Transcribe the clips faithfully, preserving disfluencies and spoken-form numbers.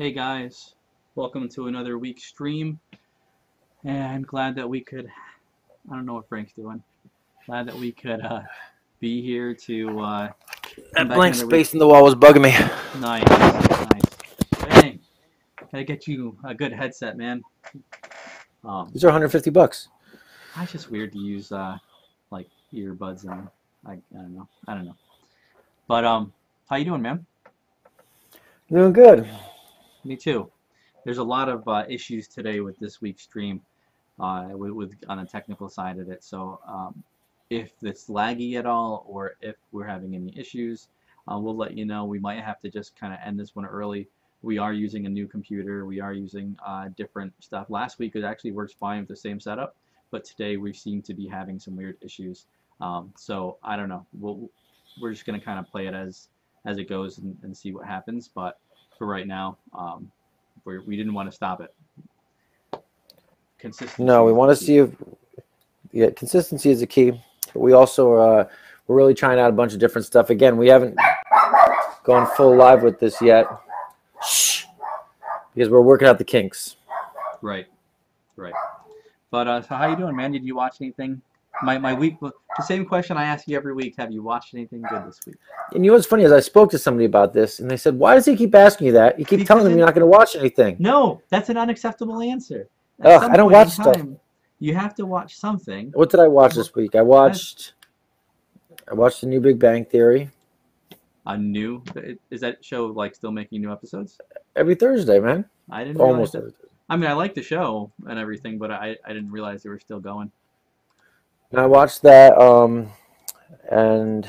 Hey guys, welcome to another week stream. And I'm glad that we could, I don't know what Frank's doing. Glad that we could uh, be here to uh, come That back blank another week. space in the wall was bugging me. Nice, nice. Dang, gotta get you a good headset, man. Um, These are one hundred fifty bucks. it's just weird to use uh, like earbuds and I, I don't know, I don't know. But um, how you doing, man? Doing good. Me too. There's a lot of uh, issues today with this week's stream. Uh, with, with on the technical side of it. So um, if it's laggy at all, or if we're having any issues, uh, we'll let you know. We might have to just kind of end this one early. We are using a new computer. We are using uh, different stuff. Last week it actually works fine with the same setup, but today we seem to be having some weird issues. Um, so I don't know. We'll, we're just going to kind of play it as as it goes and, and see what happens. But for right now, um, we're, we didn't want to stop it. Consistency. No, we want to see if yeah, consistency is the key. But we also uh, we're really trying out a bunch of different stuff. Again, we haven't gone full live with this yet, Shh. because we're working out the kinks. Right, right. But uh, so how you doing, man? Did you watch anything? My my week. The same question I ask you every week. Have you watched anything good this week? And you know what's funny is I spoke to somebody about this, and they said, "Why does he keep asking you that? You keep Because telling them it- you're not going to watch anything." No, that's an unacceptable answer. At Ugh, some I don't point in watch stuff. time, you have to watch something. What did I watch this week? I watched I watched the new Big Bang Theory A new is that show like still making new episodes? every Thursday, man. I didn't realize Almost that. every Thursday. I mean, I like the show and everything, but I I didn't realize they were still going. And I watched that. Um, and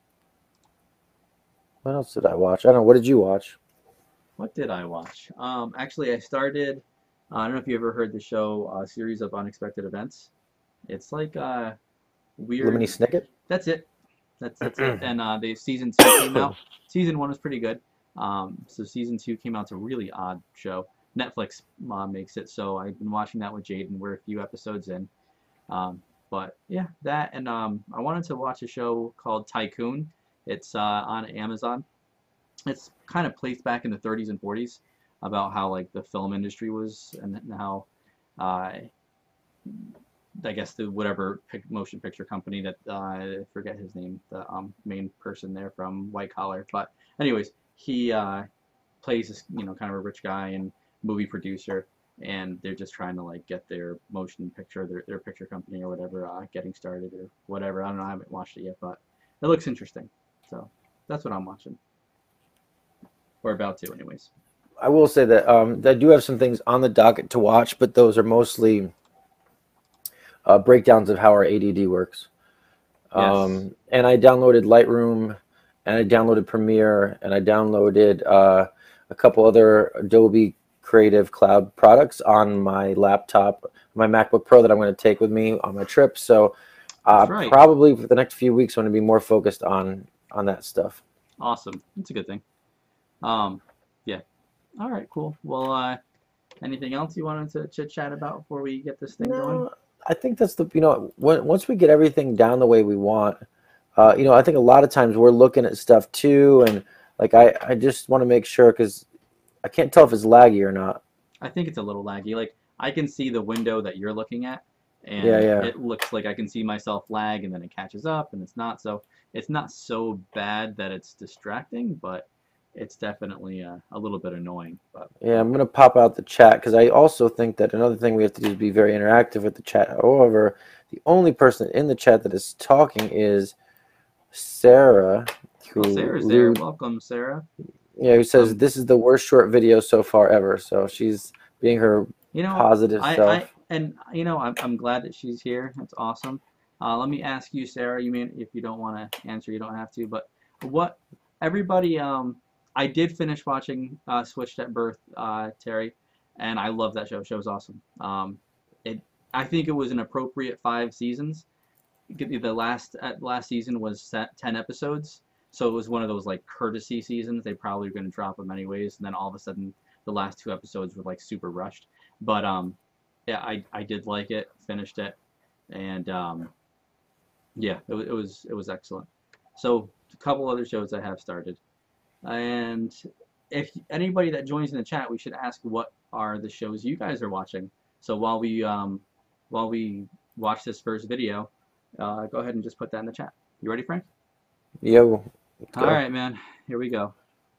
what else did I watch? I don't know. What did you watch? What did I watch? Um, actually, I started. Uh, I don't know if you ever heard the show, uh, Series of Unexpected Events. It's like uh, weird. Lemony Snicket? That's it. That's that's it. And uh, the season two came out. Season one was pretty good. Um, so season two came out. It's a really odd show. Netflix uh, makes it. So I've been watching that with Jaden. We're a few episodes in. Um, but yeah, that and um, I wanted to watch a show called Tycoon. It's uh, on Amazon. It's kind of placed back in the thirties and forties about how like the film industry was and how uh, I guess the whatever pic- motion picture company that uh, I forget his name, the um, main person there from White Collar. But anyways, he uh, plays this, you know, kind of a rich guy and movie producer, and they're just trying to like get their motion picture, their their picture company or whatever, uh, getting started or whatever. I don't know. I haven't watched it yet, but it looks interesting. So that's what I'm watching, or about to, anyways. I will say that um, I do have some things on the docket to watch, but those are mostly uh, breakdowns of how our A D D works. Yes. Um, and I downloaded Lightroom, and I downloaded Premiere, and I downloaded uh, a couple other Adobe Creative Cloud products on my laptop, my MacBook Pro that I'm going to take with me on my trip. So uh, That's right. probably for the next few weeks, I'm going to be more focused on on that stuff. Awesome. That's a good thing. Um, yeah. All right, cool. Well, uh, anything else you wanted to chit chat about before we get this thing going? No, I think that's the, you know, when, once we get everything down the way we want, uh, you know, I think a lot of times we're looking at stuff too. And like, I, I just want to make sure, because I can't tell if it's laggy or not. I think it's a little laggy. Like, I can see the window that you're looking at, and Yeah, yeah. it looks like I can see myself lag, and then it catches up, and it's not. So it's not so bad that it's distracting, but it's definitely uh, a little bit annoying. But Yeah, I'm going to pop out the chat because I also think that another thing we have to do is be very interactive with the chat. However, the only person in the chat that is talking is Sarah. Who, well, Sarah's there. who- Welcome, Sarah. yeah, who says Um, this is the worst short video so far ever. So she's being her You know, positive I, self. I and you know, I'm I'm glad that she's here. That's awesome. Uh, let me ask you, Sarah. You mean if you don't want to answer, you don't have to. But what everybody, um, I did finish watching uh, Switched at Birth, uh, Terry, and I love that show. Show's awesome. Um, it I think it was an appropriate five seasons. The last uh, last season was set ten episodes, so it was one of those like courtesy seasons. They probably were going to drop them anyways, and then all of a sudden the last two episodes were like super rushed. But um, yeah, I I did like it, finished it, and um, yeah, it, wa- it was it was excellent. So a couple other shows I have started, and if anybody that joins in the chat, we should ask what are the shows you guys are watching. So while we um, while we watch this first video, uh, go ahead and just put that in the chat. You ready, Frank? Yo. All right, man. Here we go.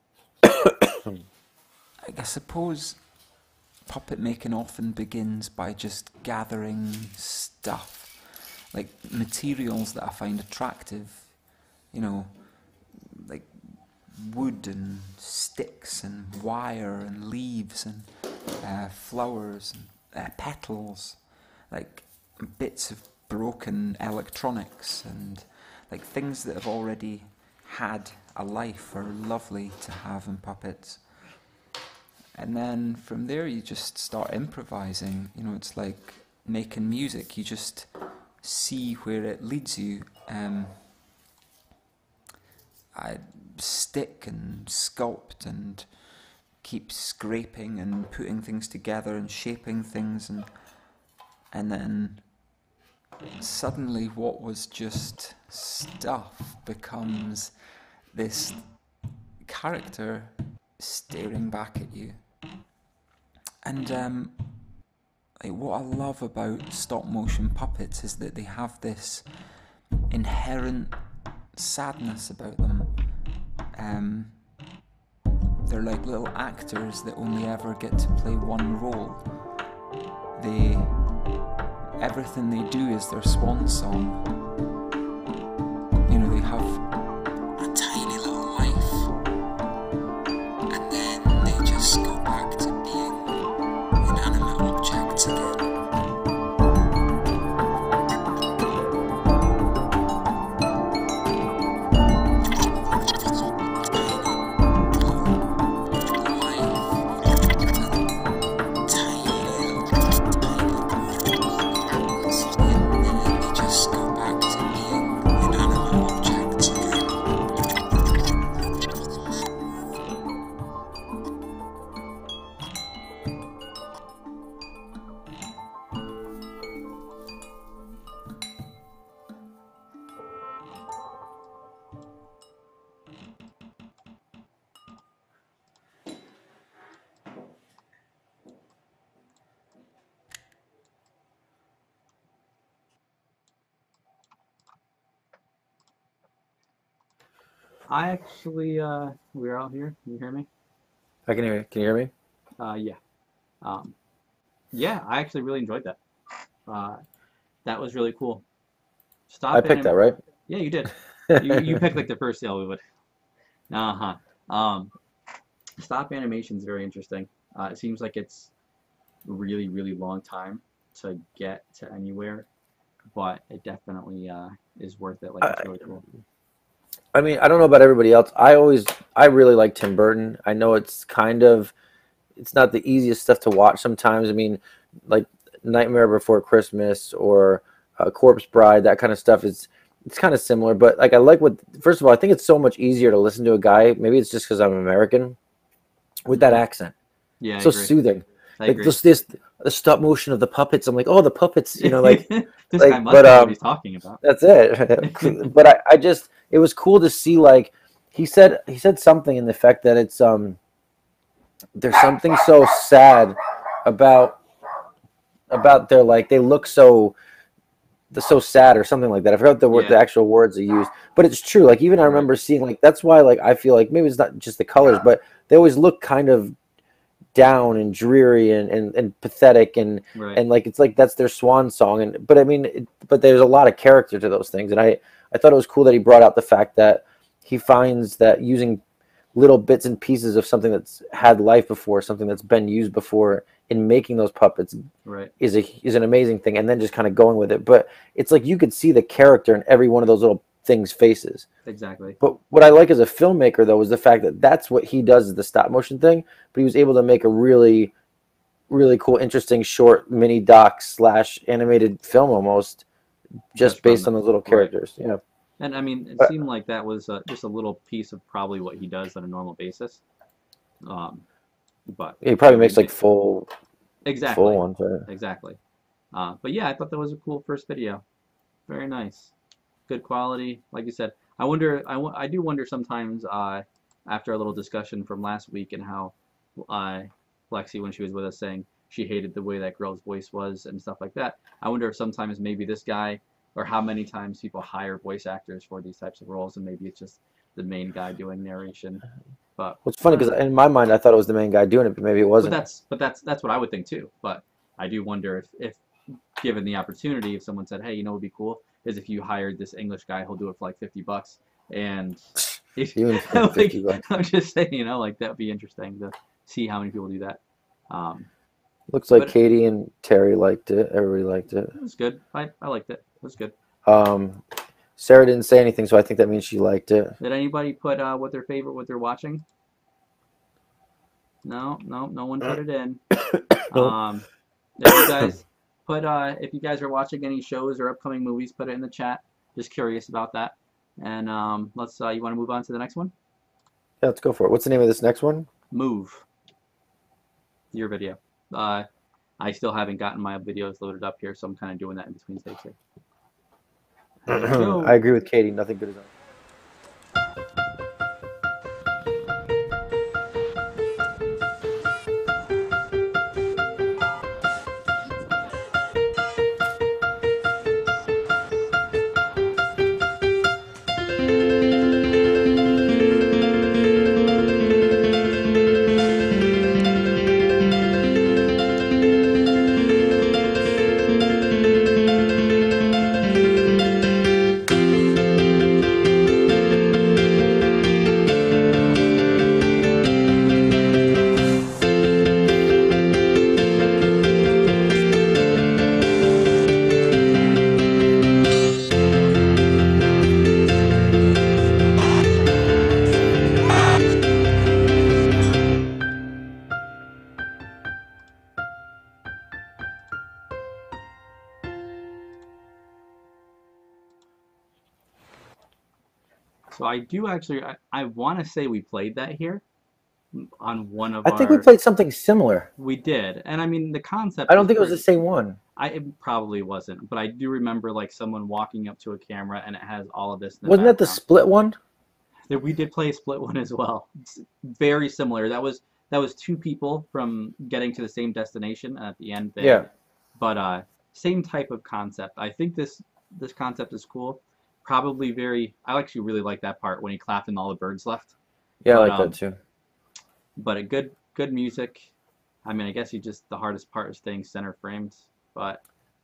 I suppose puppet making often begins by just gathering stuff, like materials that I find attractive, you know, like wood and sticks and wire and leaves and uh, flowers and uh, petals, like bits of broken electronics and like things that have already had a life are lovely to have in puppets. And then from there you just start improvising. You know, it's like making music. You just see where it leads you. Um, I stick and sculpt and keep scraping and putting things together and shaping things, and and then suddenly what was just stuff becomes this character staring back at you. And um, like what I love about stop motion puppets is that they have this inherent sadness about them. Um, they're like little actors that only ever get to play one role. They, everything they do is their swan song. You know, they have a tiny little life, and then they just go back to being inanimate objects again. I actually, uh, we're all here. Can you hear me? I can hear you. Can you hear me? Uh, yeah. Um, yeah, I actually really enjoyed that. Uh, that was really cool. Stop I picked anim- that, right? Yeah, you did. You, you picked like the first yeah, we would. Uh-huh. Um, stop animation is very interesting. Uh, it seems like it's really, really long time to get to anywhere, but it definitely uh, is worth it. Like, it's really cool. I mean, I don't know about everybody else. I always, I really like Tim Burton. I know it's kind of, it's not the easiest stuff to watch sometimes. I mean, like Nightmare Before Christmas or uh, Corpse Bride, that kind of stuff is, it's kind of similar. But like, I like what, first of all, I think it's so much easier to listen to a guy. Maybe it's just because I'm American with that accent. Yeah, I so agree. soothing. I Like agree. this, this, the stop motion of the puppets. I'm like, oh, the puppets, you know, like, this like, guy must but, know um, what he's talking about. that's it. But I, I just, it was cool to see, like, he said, he said something in the fact that it's, um, there's something so sad about, about their, like, they look so, they're so sad or something like that. I forgot the word, Yeah. the actual words they used, but it's true. Like, even I remember seeing, like, that's why, like, I feel like maybe it's not just the colors, but they always look kind of down and dreary and, and, and pathetic and, Right. and like, it's like, that's their swan song. And, but I mean, it, but there's a lot of character to those things. And I, I thought it was cool that he brought out the fact that he finds that using little bits and pieces of something that's had life before, something that's been used before in making those puppets Right. is a, is an amazing thing. And then just kind of going with it. But it's like, you could see the character in every one of those little things' faces. Exactly. But what I like as a filmmaker, though, is the fact that that's what he does, is the stop motion thing. But he was able to make a really, really cool, interesting, short mini doc slash animated film almost, just Just based from on those little right. characters. Yeah. And I mean, it But- seemed like that was uh, just a little piece of probably what he does on a normal basis. Um, but He probably makes like full, exactly, full ones. Right? exactly. Uh, but yeah, I thought that was a cool first video. Very nice, good quality. Like you said, I wonder. I, w- I do wonder sometimes uh, after a little discussion from last week and how uh, Lexi, when she was with us, saying she hated the way that girl's voice was and stuff like that. I wonder if sometimes maybe this guy, or how many times people hire voice actors for these types of roles, and maybe it's just the main guy doing narration. But well, it's funny because in my mind I thought it was the main guy doing it, but maybe it wasn't. But that's but that's that's what I would think too. But I do wonder if, if given the opportunity, if someone said, hey, you know what would be cool is if you hired this English guy, he'll do it for like fifty bucks. And if, Even for like, fifty bucks. I'm just saying, you know, like that'd be interesting to see how many people do that. Um, Looks like but- Katie and Terry liked it. Everybody liked it. it was good. I, I liked it. It was good. Um, Sarah didn't say anything, so I think that means she liked it. Did anybody put uh, what their favorite, what they're watching? No, no, no one put it in. Nope. Um, if you guys put, uh, if you guys are watching any shows or upcoming movies, put it in the chat. Just curious about that. And um, let's. Uh, you want to move on to the next one? Yeah, let's go for it. What's the name of this next one? Move. Your video. Uh, I still haven't gotten my videos loaded up here, so I'm kind of doing that in between takes here. There we go. I agree with Katie. Nothing good is on. So I do actually. I, I want to say we played that here on one of I our. think we played something similar. We did, and I mean the concept. I don't is think it was the pretty- same one. I it probably wasn't, but I do remember like someone walking up to a camera and it has all of this. In the Wasn't that the background. split one? That we did play a split one as well. It's very similar. That was that was two people from getting to the same destination and at the end. They, Yeah. But uh, same type of concept. I think this this concept is cool. Probably very. I actually really like that part when he clapped and all the birds left. Yeah, I But, like um, that too. But a good good music. I mean, I guess you just the hardest part is staying center framed, but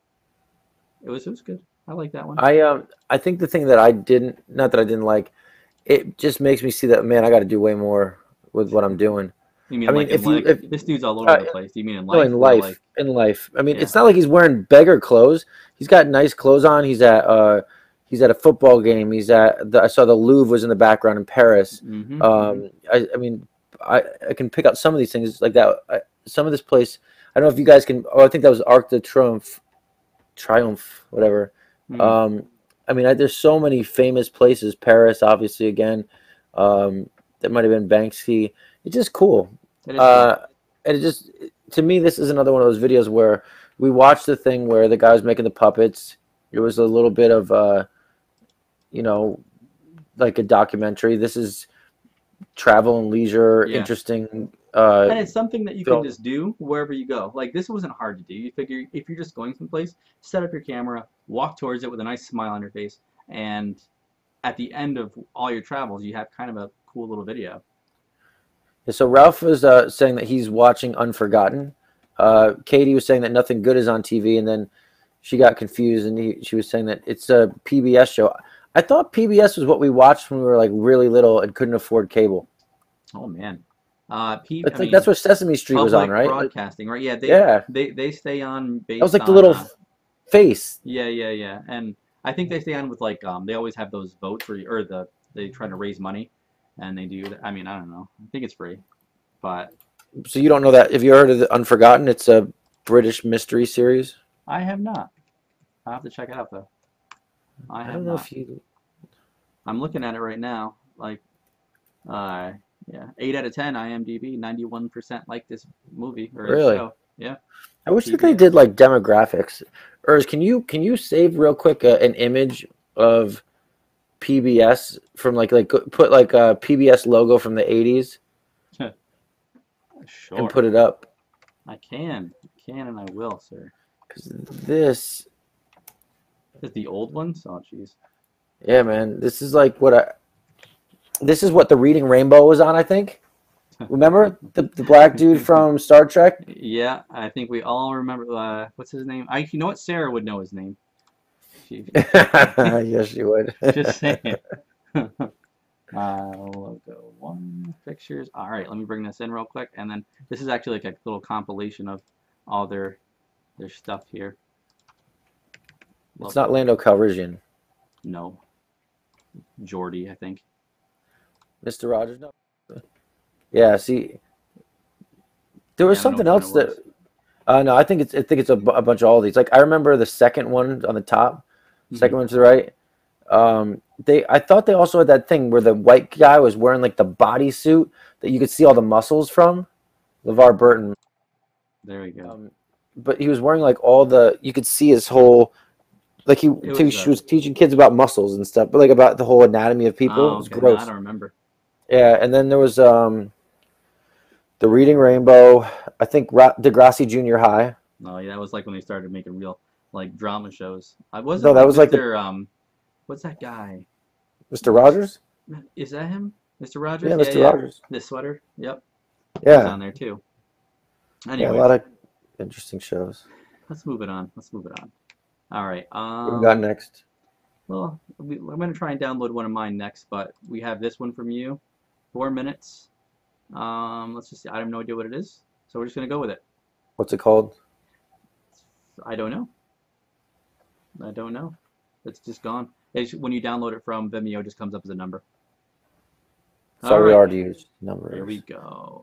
it was it was good. I like that one. I um I think the thing that I didn't, not that I didn't like, it just makes me see that, man, I got to do way more with what I'm doing. you mean I mean, like if in you- life? if- This dude's all over uh, the place. Do you mean in No, life? in or life, like- in life. I mean, Yeah. it's not like he's wearing beggar clothes. He's got nice clothes on. He's at uh he's at a football game. He's at the, I saw the Louvre was in the background in Paris. Mhm, mhm. Um, I, I mean, I, I can pick out some of these things like that. I, some of this place, I don't know if you guys can. Oh, I think that was Arc de Triomphe, Triumph, whatever. Mhm. Um, I mean, I, there's so many famous places. Paris, obviously, again. Um, that might have been Banksy. It's just cool. It is Uh, and it just, to me, this is another one of those videos where we watched the thing where the guy was making the puppets. It was a little bit of, uh, you know, like a documentary. This is travel and leisure, Yeah. interesting. and Uh, it's something that you so- can just do wherever you go. Like this wasn't hard to do. You figure if you're just going someplace, set up your camera, walk towards it with a nice smile on your face, and at the end of all your travels, you have kind of a cool little video. so Ralph was uh, saying that he's watching Unforgotten. Uh, Katie was saying that nothing good is on T V, and then she got confused, and he, she was saying that it's a P B S show. I thought P B S was what we watched when we were like really little and couldn't afford cable. Oh man, uh, P- That's I like mean, that's what Sesame Street was on, public right? broadcasting, right? Yeah, they, Yeah. they they stay on based That was like the on, little uh, face. yeah, yeah, yeah, and I think they stay on with like um they always have those votes where you, or the they try to raise money, and they do. I mean, I don't know. I think it's free, but So you don't know that? Have you heard of the Unforgotten? It's a British mystery series. I have not. I'll have to check it out though. I I have don't know not. if you. I'm looking at it right now. Like, uh, yeah, eight out of ten IMDb, ninety-one percent like this movie or this Really? show. Yeah. I wish that P B S. they did like demographics. Urs, can you can you save real quick uh, an image of P B S from like like put like a P B S logo from the eighties Sure. and put it up? I can. Can and I will, sir. Because this, Is the old ones? Oh, jeez. yeah, man, this is like what I. This is what the Reading Rainbow was on, I think. Remember the the black dude from Star Trek? Yeah, I think we all remember. Uh, what's his name? I. You know what? Sarah would know his name. She, Yes, she would. just saying. uh, logo one pictures. All right, let me bring this in real quick, and then this is actually like a little compilation of all their their stuff here. It's not Lando Calrissian. No. Jordy, I think. Mister Rogers, no. Yeah, see, there was Yeah, I don't something know which else one it that. Uh, no, I think it's I think it's a, bu- a bunch of all these. Like I remember the second one on the top, second one to the right. Um, they I thought they also had that thing where the white guy was wearing like the bodysuit that you could see all the muscles from. LeVar Burton. There we go. Um, but he was wearing like all the you could see his whole like he, It he was, was, uh, was teaching kids about muscles and stuff, but like about the whole anatomy of people. Oh, It was okay. No, gross. I don't remember. Yeah, and then there was um, the Reading Rainbow. I think Ra- Degrassi Junior High. No, yeah, that was like when they started making real like drama shows. I wasn't. No, that was like the- Mister um, what's that guy? Mister Rogers. Is that him? Mister Rogers? Yeah, Mister Rogers. This sweater. Yep. He's Yeah, on there too. yeah, Anyway, a lot of interesting shows. let's move it on. Let's move it on. All right. What Um, we got next? Well, we, I'm going to try and download one of mine next, but we have this one from you. Four minutes. Um, let's just see. I have no idea what it is, so we're just going to go with it. What's it called? I don't know. I don't know. It's just gone. It's, when you download it from Vimeo, it just comes up as a number. Sorry, All we right. already used numbers. Here we go.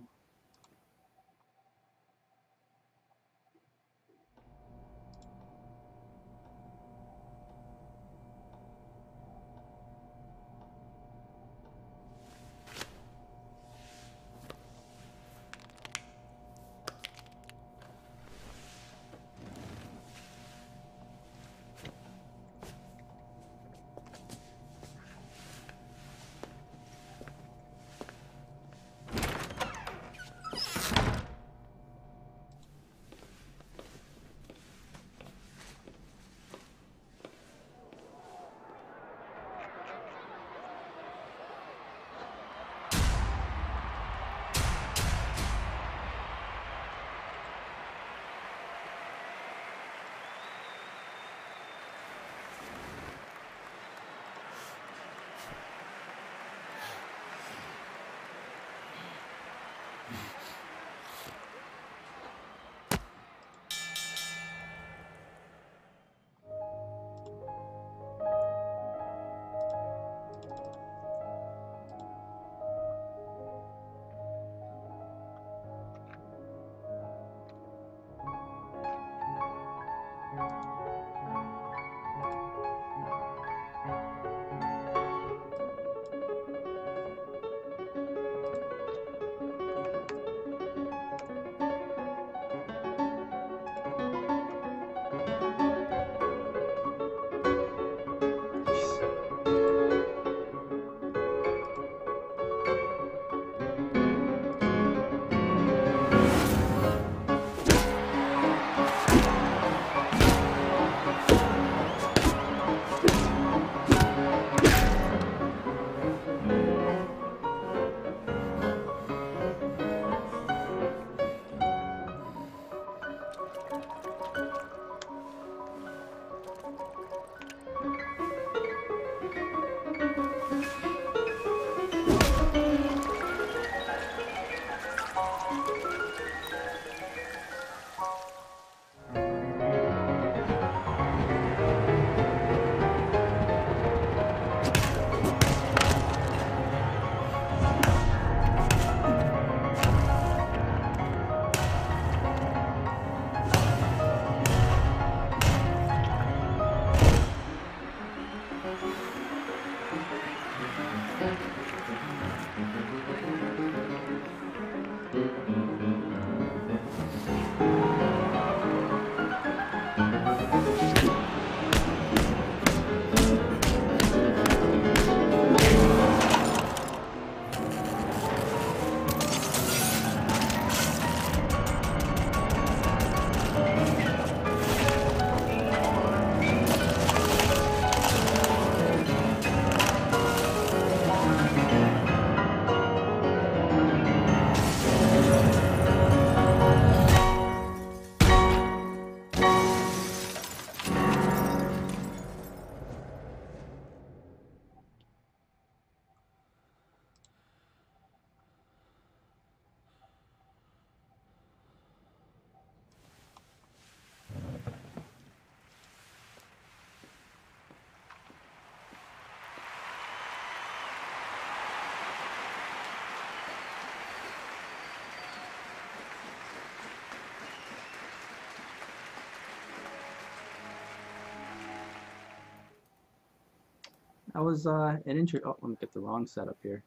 that was uh, an intro. Oh, let me get the wrong setup here.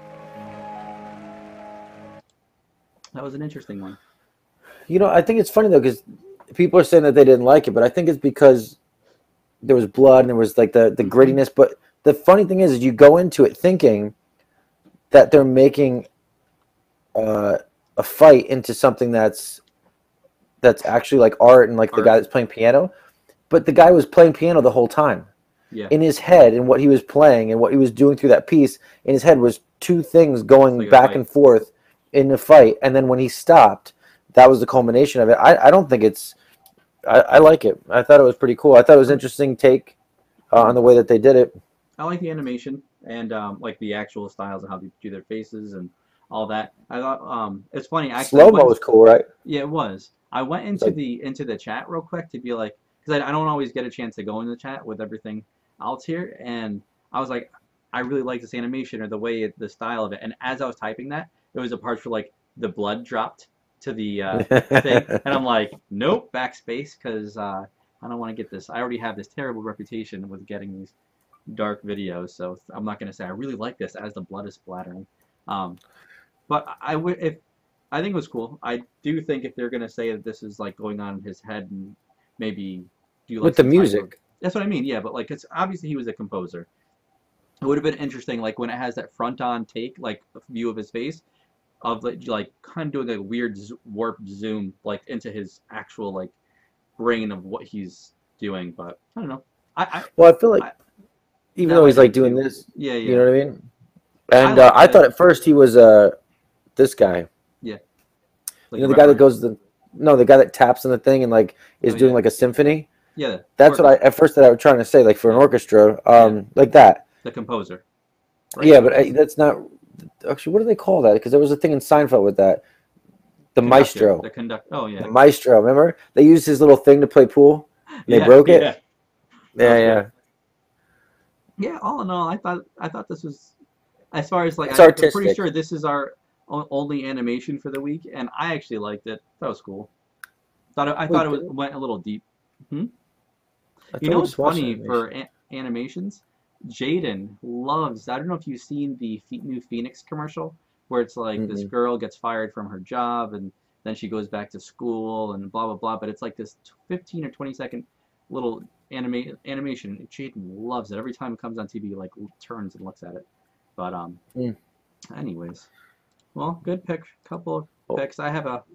That was an interesting one. You know, I think it's funny though because people are saying that they didn't like it, but I think it's because there was blood and there was like the the Mhm. grittiness. But the funny thing is, is you go into it thinking that they're making uh, a fight into something that's that's actually like art and like the Art. guy that's playing piano, but the guy was playing piano the whole time. Yeah. In his head and what he was playing and what he was doing through that piece, in his head was two things going Like a back fight. and forth in the fight. And then when he stopped, that was the culmination of it. I, I don't think it's, I, I like it. I thought it was pretty cool. I thought it was an interesting take uh, on the way that they did it. I like the animation and um, like the actual styles and how they do their faces and all that. I thought um, it's funny. Actually, I Slow mo went- was cool, right? Yeah, it was. I went into like- the into the chat real quick to be like, because I, I don't always get a chance to go in the chat with everything else here, and I was like, I really like this animation or the way it, the style of it. And as I was typing that, there was a part where like the blood dropped to the uh, thing, and I'm like, nope, backspace, because uh, I don't want to get this. I already have this terrible reputation with getting these dark videos, so I'm not gonna say I really like this as the blood is splattering. Um, but I would if I think it was cool. I do think if they're gonna say that this is like going on in his head and maybe do like With the some type of- music. that's what I mean. Yeah, but like it's obviously he was a composer. It would have been interesting, like when it has that front-on take, like view of his face, of like, like kind of doing a weird z- warp zoom, like into his actual like brain of what he's doing. But I don't know. I, I Well, I feel like I- even that though he's might like be doing too. this, yeah, yeah, you know what I mean? And I uh, like I that. thought at first he was uh, this guy. like You know, a the guy that referee. goes the no, the guy that taps on the thing and like is Oh, doing yeah. like a symphony. Yeah, That's what I at first that I was trying to say, like for an Yeah. orchestra, um, like that. the composer. Yeah, but I, that's not actually. What do they call that? Because there was a thing in Seinfeld with that. The Conductor, maestro, The conduct. Oh yeah. the maestro. Remember they used his little thing to play pool. And they Yeah, broke it. Yeah. Yeah, Okay. yeah. Yeah, all in all, I thought I thought this was, as far as like, It's I, I'm pretty artistic. sure this is our o- only animation for the week, and I actually liked it. That was cool. Thought it, I Wait, thought it was, did- went a little deep. I You thought know we what's just watched funny animation. for an- animations? Jaden loves. I don't know if you've seen the Phe- new Phoenix commercial where it's like this Mm-mm. girl gets fired from her job and then she goes back to school and blah blah blah. But it's like this fifteen or twenty second little anima- animation. Jaden loves it. Every time it comes on T V, he like turns and looks at it. But um, Mm. anyways, well, good pick. Couple of Oh. picks. I have a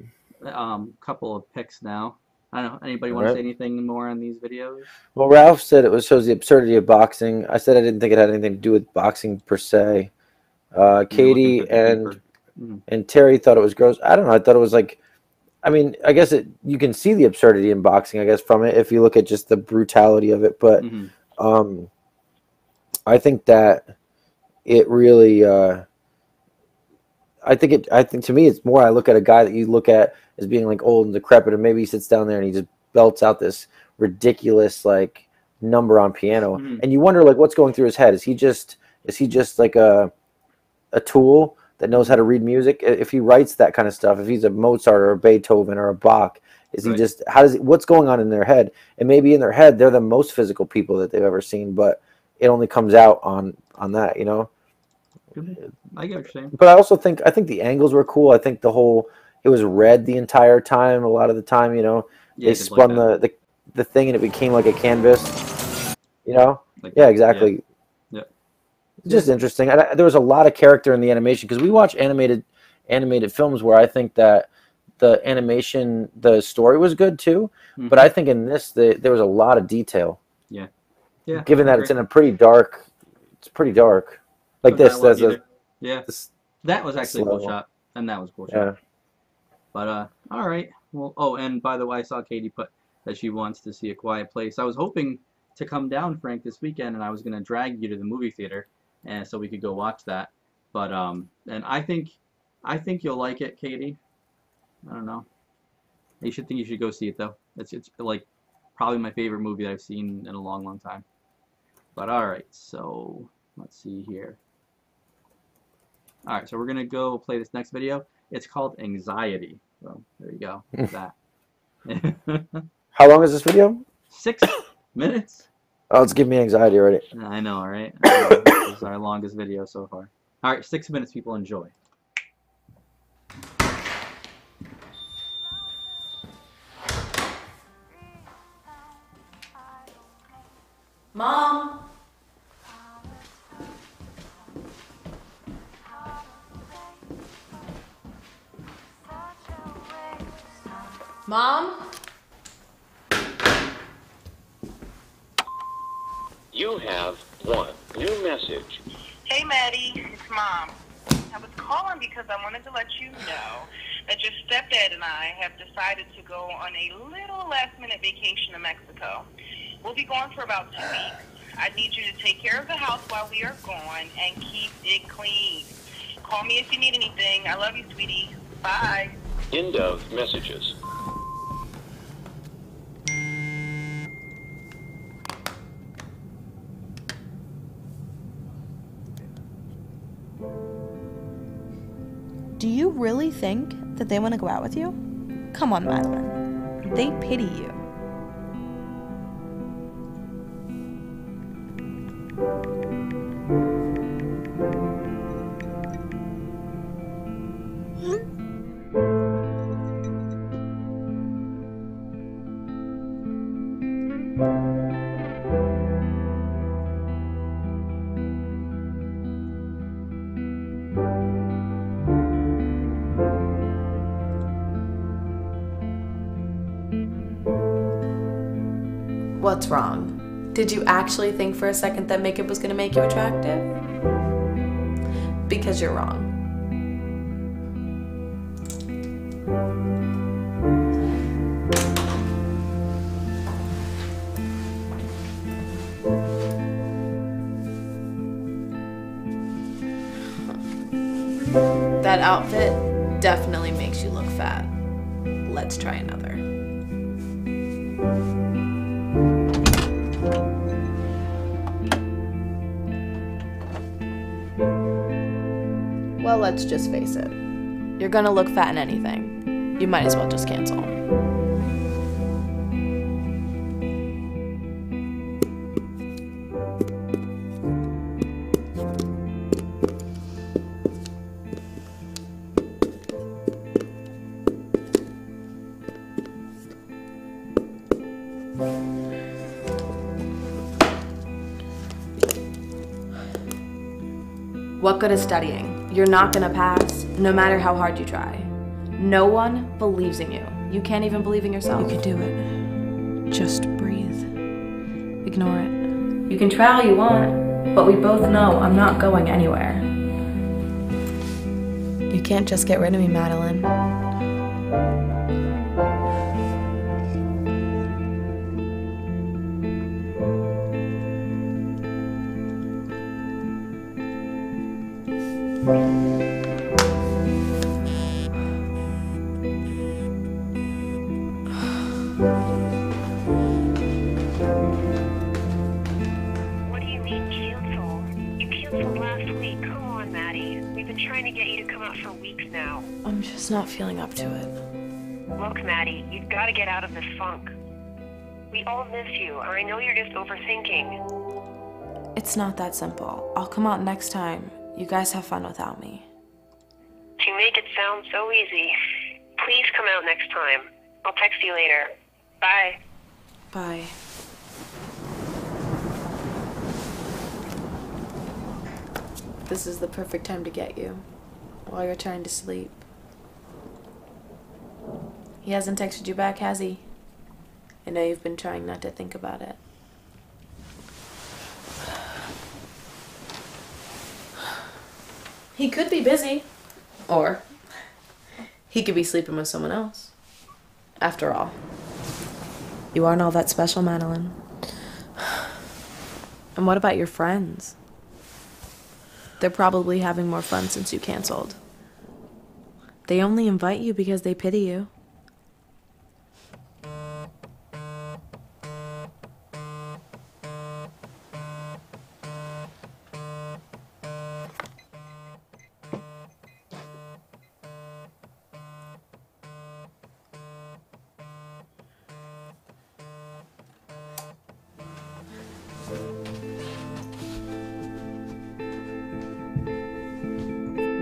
um couple of picks now. I don't know. Anybody want to Alright. say anything more on these videos? Well, Ralph said it was shows the absurdity of boxing. I said I didn't think it had anything to do with boxing per se. Uh, You're looking Katie for the and deeper- Mhm. and Terry thought it was gross. I don't know. I thought it was like, I mean, I guess it you can see the absurdity in boxing. I guess from it if you look at just the brutality of it. But Mhm. um, I think that it really. Uh, I think it. I think to me, it's more. I look at a guy that you look at as being like old and decrepit, and maybe he sits down there and he just belts out this ridiculous like number on piano, Mhm. and you wonder like what's going through his head. Is he just is he just like a a tool that knows how to read music? If he writes that kind of stuff, if he's a Mozart or a Beethoven or a Bach, is he Right. just how does he, what's going on in their head? And maybe in their head they're the most physical people that they've ever seen, but it only comes out on on that, you know. I get what you're saying. But I also think I think the angles were cool. I think the whole it was red the entire time. A lot of the time, you know, Yeah, they 'cause like spun that- the, the the thing and it became like a canvas. You know, like yeah, that, exactly. Yeah. It's just interesting. And I, there was a lot of character in the animation because we watch animated animated films where I think that the animation, the story was good too. Mhm. But I think in this, the, there was a lot of detail. Yeah, Given I that it's agree. in a pretty dark, it's pretty dark. Like Don't this, die a lot there's a, either. yeah, this that was actually a cool slow. shot, and that was a cool shot. yeah. But uh, all right. Well, oh, and by the way, I saw Katie put that she wants to see A Quiet Place. I was hoping to come down, Frank, this weekend, and I was gonna drag you to the movie theater, and so we could go watch that. But um, and I think, I think you'll like it, Katie. I don't know. You should think you should go see it though. It's it's like probably my favorite movie that I've seen in a long, long time. But all right, so let's see here. All right, so we're gonna go play this next video. It's called Anxiety. So there you go. That. How long is this video? Six minutes. Oh, it's giving me anxiety already. I know, right? Uh, this is our longest video so far. All right, six minutes. People enjoy. Mom. Mom? You have one new message. Hey, Maddie, it's Mom. I was calling because I wanted to let you know that your stepdad and I have decided to go on a little last-minute vacation to Mexico. We'll be gone for about two weeks. I need you to take care of the house while we are gone and keep it clean. Call me if you need anything. I love you, sweetie. Bye. End of messages. Do you really think that they want to go out with you? Come on, Madeline. They pity you. What's wrong? Did you actually think for a second that makeup was going to make you attractive? Because you're wrong. That outfit definitely makes you look fat. Let's try another. Well, let's just face it. You're gonna look fat in anything. You might as well just cancel. What good is studying? You're not gonna pass, no matter how hard you try. No one believes in you. You can't even believe in yourself. You could do it. Just breathe. Ignore it. You can try all you want, but we both know I'm not going anywhere. You can't just get rid of me, Madeline. What do you mean cancel? You canceled last week. Come on, Maddie. We've been trying to get you to come out for weeks now. I'm just not feeling up to it. Look, Maddie, you've got to get out of this funk. We all miss you, and I know you're just overthinking. It's not that simple. I'll come out next time. You guys have fun without me. You make it sound so easy. Please come out next time. I'll text you later. Bye. Bye. This is the perfect time to get you, while you're trying to sleep. He hasn't texted you back, has he? I know you've been trying not to think about it. He could be busy. Or he could be sleeping with someone else. After all. You aren't all that special, Madeline. And what about your friends? They're probably having more fun since you canceled. They only invite you because they pity you.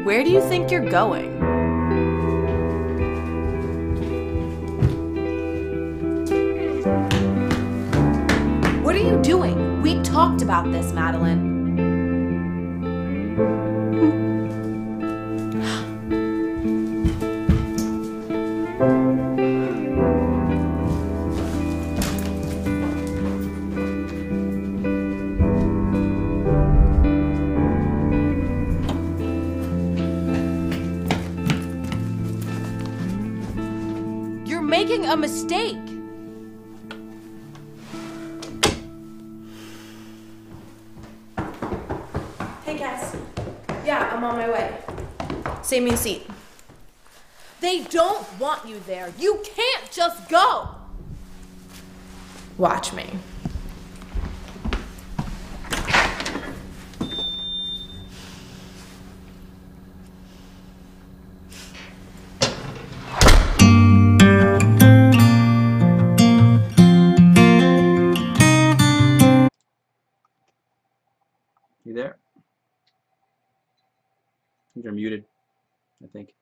Where do you think you're going? What are you doing? We talked about this, Madeline. You're making a mistake. Hey, Cass. Yeah, I'm on my way. Save me a seat. They don't want you there. You can't just go. Watch me. You there? You're muted, I think.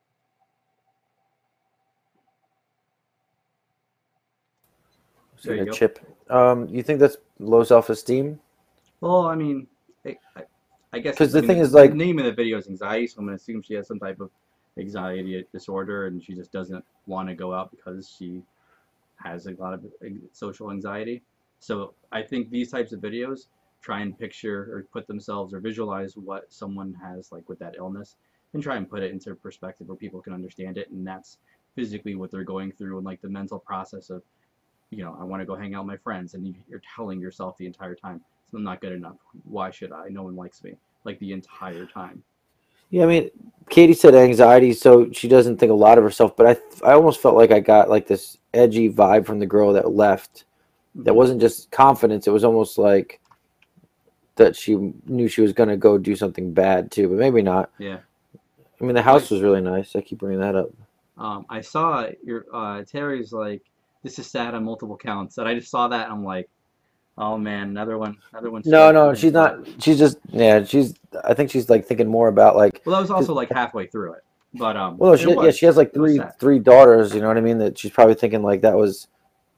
There you a go. chip. Um, you think that's low self-esteem? Well, I mean, I, I, I guess 'Cause the I mean, thing is, like- the name of the video is anxiety, so I'm gonna assume she has some type of anxiety disorder, and she just doesn't want to go out because she has a lot of uh, social anxiety. So I think these types of videos try and picture or put themselves or visualize what someone has like with that illness, and try and put it into perspective where people can understand it, and that's physically what they're going through, and like the mental process of, you know, I want to go hang out with my friends, and you, you're telling yourself the entire time, I'm not good enough. Why should I? No one likes me. Like the entire time. Yeah, I mean, Katie said anxiety, so she doesn't think a lot of herself. But I, I almost felt like I got like this edgy vibe from the girl that left. That wasn't just confidence; it was almost like that she knew she was gonna go do something bad too, but maybe not. Yeah. I mean, the house was really nice. I keep bringing that up. Um, I saw your uh, Terry's like, this is sad on multiple counts, and I just saw that, and I'm like, oh man, another one, another one. No, no, she's not. She's just yeah. She's. I think she's like thinking more about like. Well, that was also like halfway through it, but um. Well, no, she, it was- yeah, she has like it was three sad. three daughters. You know what I mean? That she's probably thinking like that was.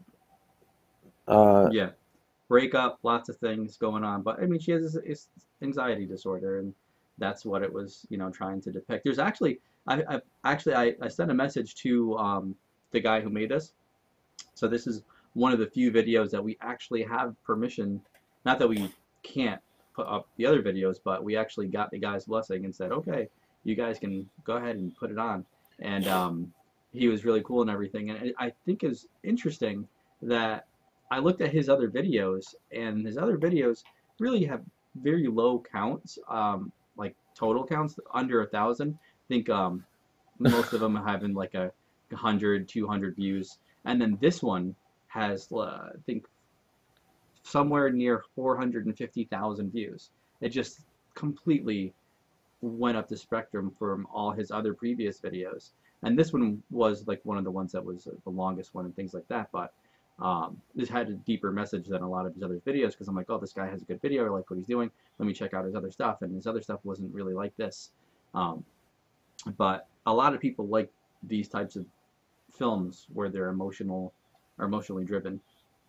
Uh, Yeah, breakup, lots of things going on, but I mean, she has this, this anxiety disorder, and that's what it was, you know, trying to depict. There's actually, I, I actually, I, I sent a message to um, the guy who made this. So this is one of the few videos that we actually have permission. Not that we can't put up the other videos, but we actually got the guy's blessing and said, okay, you guys can go ahead and put it on. And um, he was really cool and everything. And I think it's interesting that I looked at his other videos, and his other videos really have very low counts, um, like total counts, under a thousand. I think um, most of them are having like a hundred, two hundred views, and then this one has, uh, I think, somewhere near four hundred fifty thousand views. It just completely went up the spectrum from all his other previous videos, and this one was like one of the ones that was the longest one and things like that, but Um, this had a deeper message than a lot of his other videos, because I'm like, oh, this guy has a good video, I like what he's doing, let me check out his other stuff, and his other stuff wasn't really like this. Um, but a lot of people like these types of films where they're emotional or emotionally driven,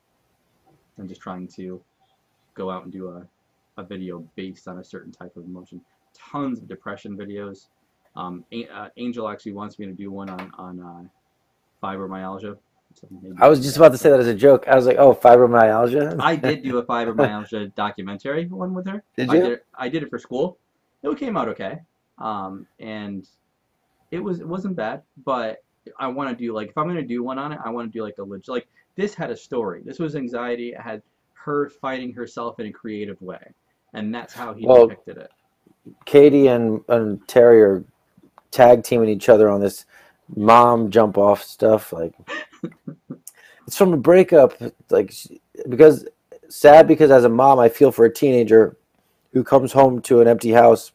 and just trying to go out and do a, a video based on a certain type of emotion. Tons of depression videos. Um, A- uh, Angel actually wants me to do one on, on uh, fibromyalgia. So maybe I was just about to say that as a joke. I was like, "Oh, fibromyalgia." I did do a fibromyalgia documentary one with her. Did I you? did it, I did it for school. It came out okay, um, and it was it wasn't bad. But I want to do like if I'm gonna do one on it, I want to do like a legit like this had a story. This was anxiety. It had her fighting herself in a creative way, and that's how he Well, depicted it. Katie and, and Terry are tag teaming each other on this mom jump off stuff. Like it's from a breakup. Like she- because sad because as a mom, I feel for a teenager who comes home to an empty house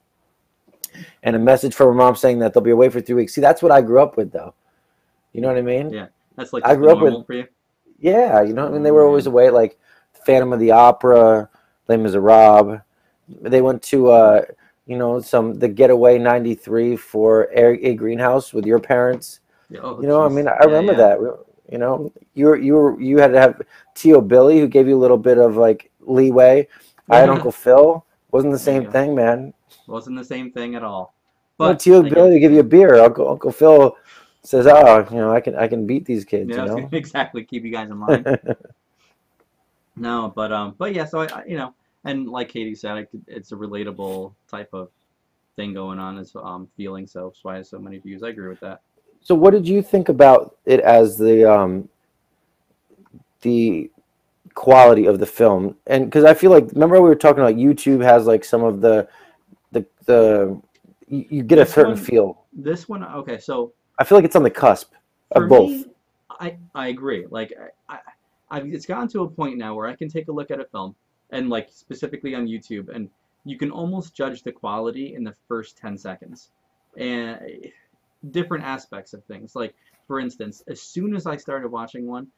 and a message from her mom saying that they'll be away for three weeks. See, that's what I grew up with, though. You know what I mean? Yeah, that's like I just grew up normal with- for you. Yeah, you know what I mean? They were always away, like Phantom of the Opera, Les Miserables. They went to uh, you know, some the Getaway ninety-three for A, A Greenhouse with your parents. Yeah, oh, You know, I jeez. mean, I Yeah, remember yeah. that. You know, you were you were you had to have Tio Billy who gave you a little bit of like leeway. I had Uncle Phil. Wasn't the There you same go. thing, man. Wasn't the same thing at all. No, But Tio again, Billy to give you a beer. Uncle Uncle Phil says, "Oh, you know, I can I can beat these kids." yeah, I You was know. gonna exactly keep you guys in line. No, but um, but yeah, so I, I you know, and like Katie said, I could, it's a relatable type of thing going on as um feeling. So that's why it has so many views. I agree with that. So, what did you think about it as the um the quality of the film? And because I feel like, remember we were talking about YouTube has like some of the the the you, you get a This certain one, feel. this one, okay, so I feel like it's on the cusp for of both. me, I I agree. Like I, I I've, it's gotten to a point now where I can take a look at a film and like specifically on YouTube, and you can almost judge the quality in the first ten seconds, and different aspects of things. Like for instance, as soon as I started watching one,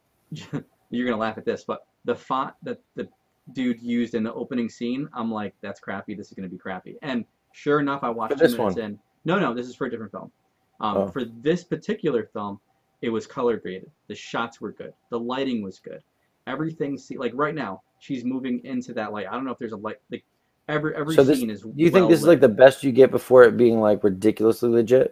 you're gonna laugh at this, but the font that the dude used in the opening scene, I'm like, that's crappy. This is gonna be crappy. And sure enough, I watched For two this minutes one. in. No, no, this is for a different film. Um, Oh. For this particular film, it was color graded. The shots were good. The lighting was good. Everything, see, like right now, she's moving into that light. I don't know if there's a light. Like every every So this, scene is. do you think well this is like lit. the best you get before it being like ridiculously legit?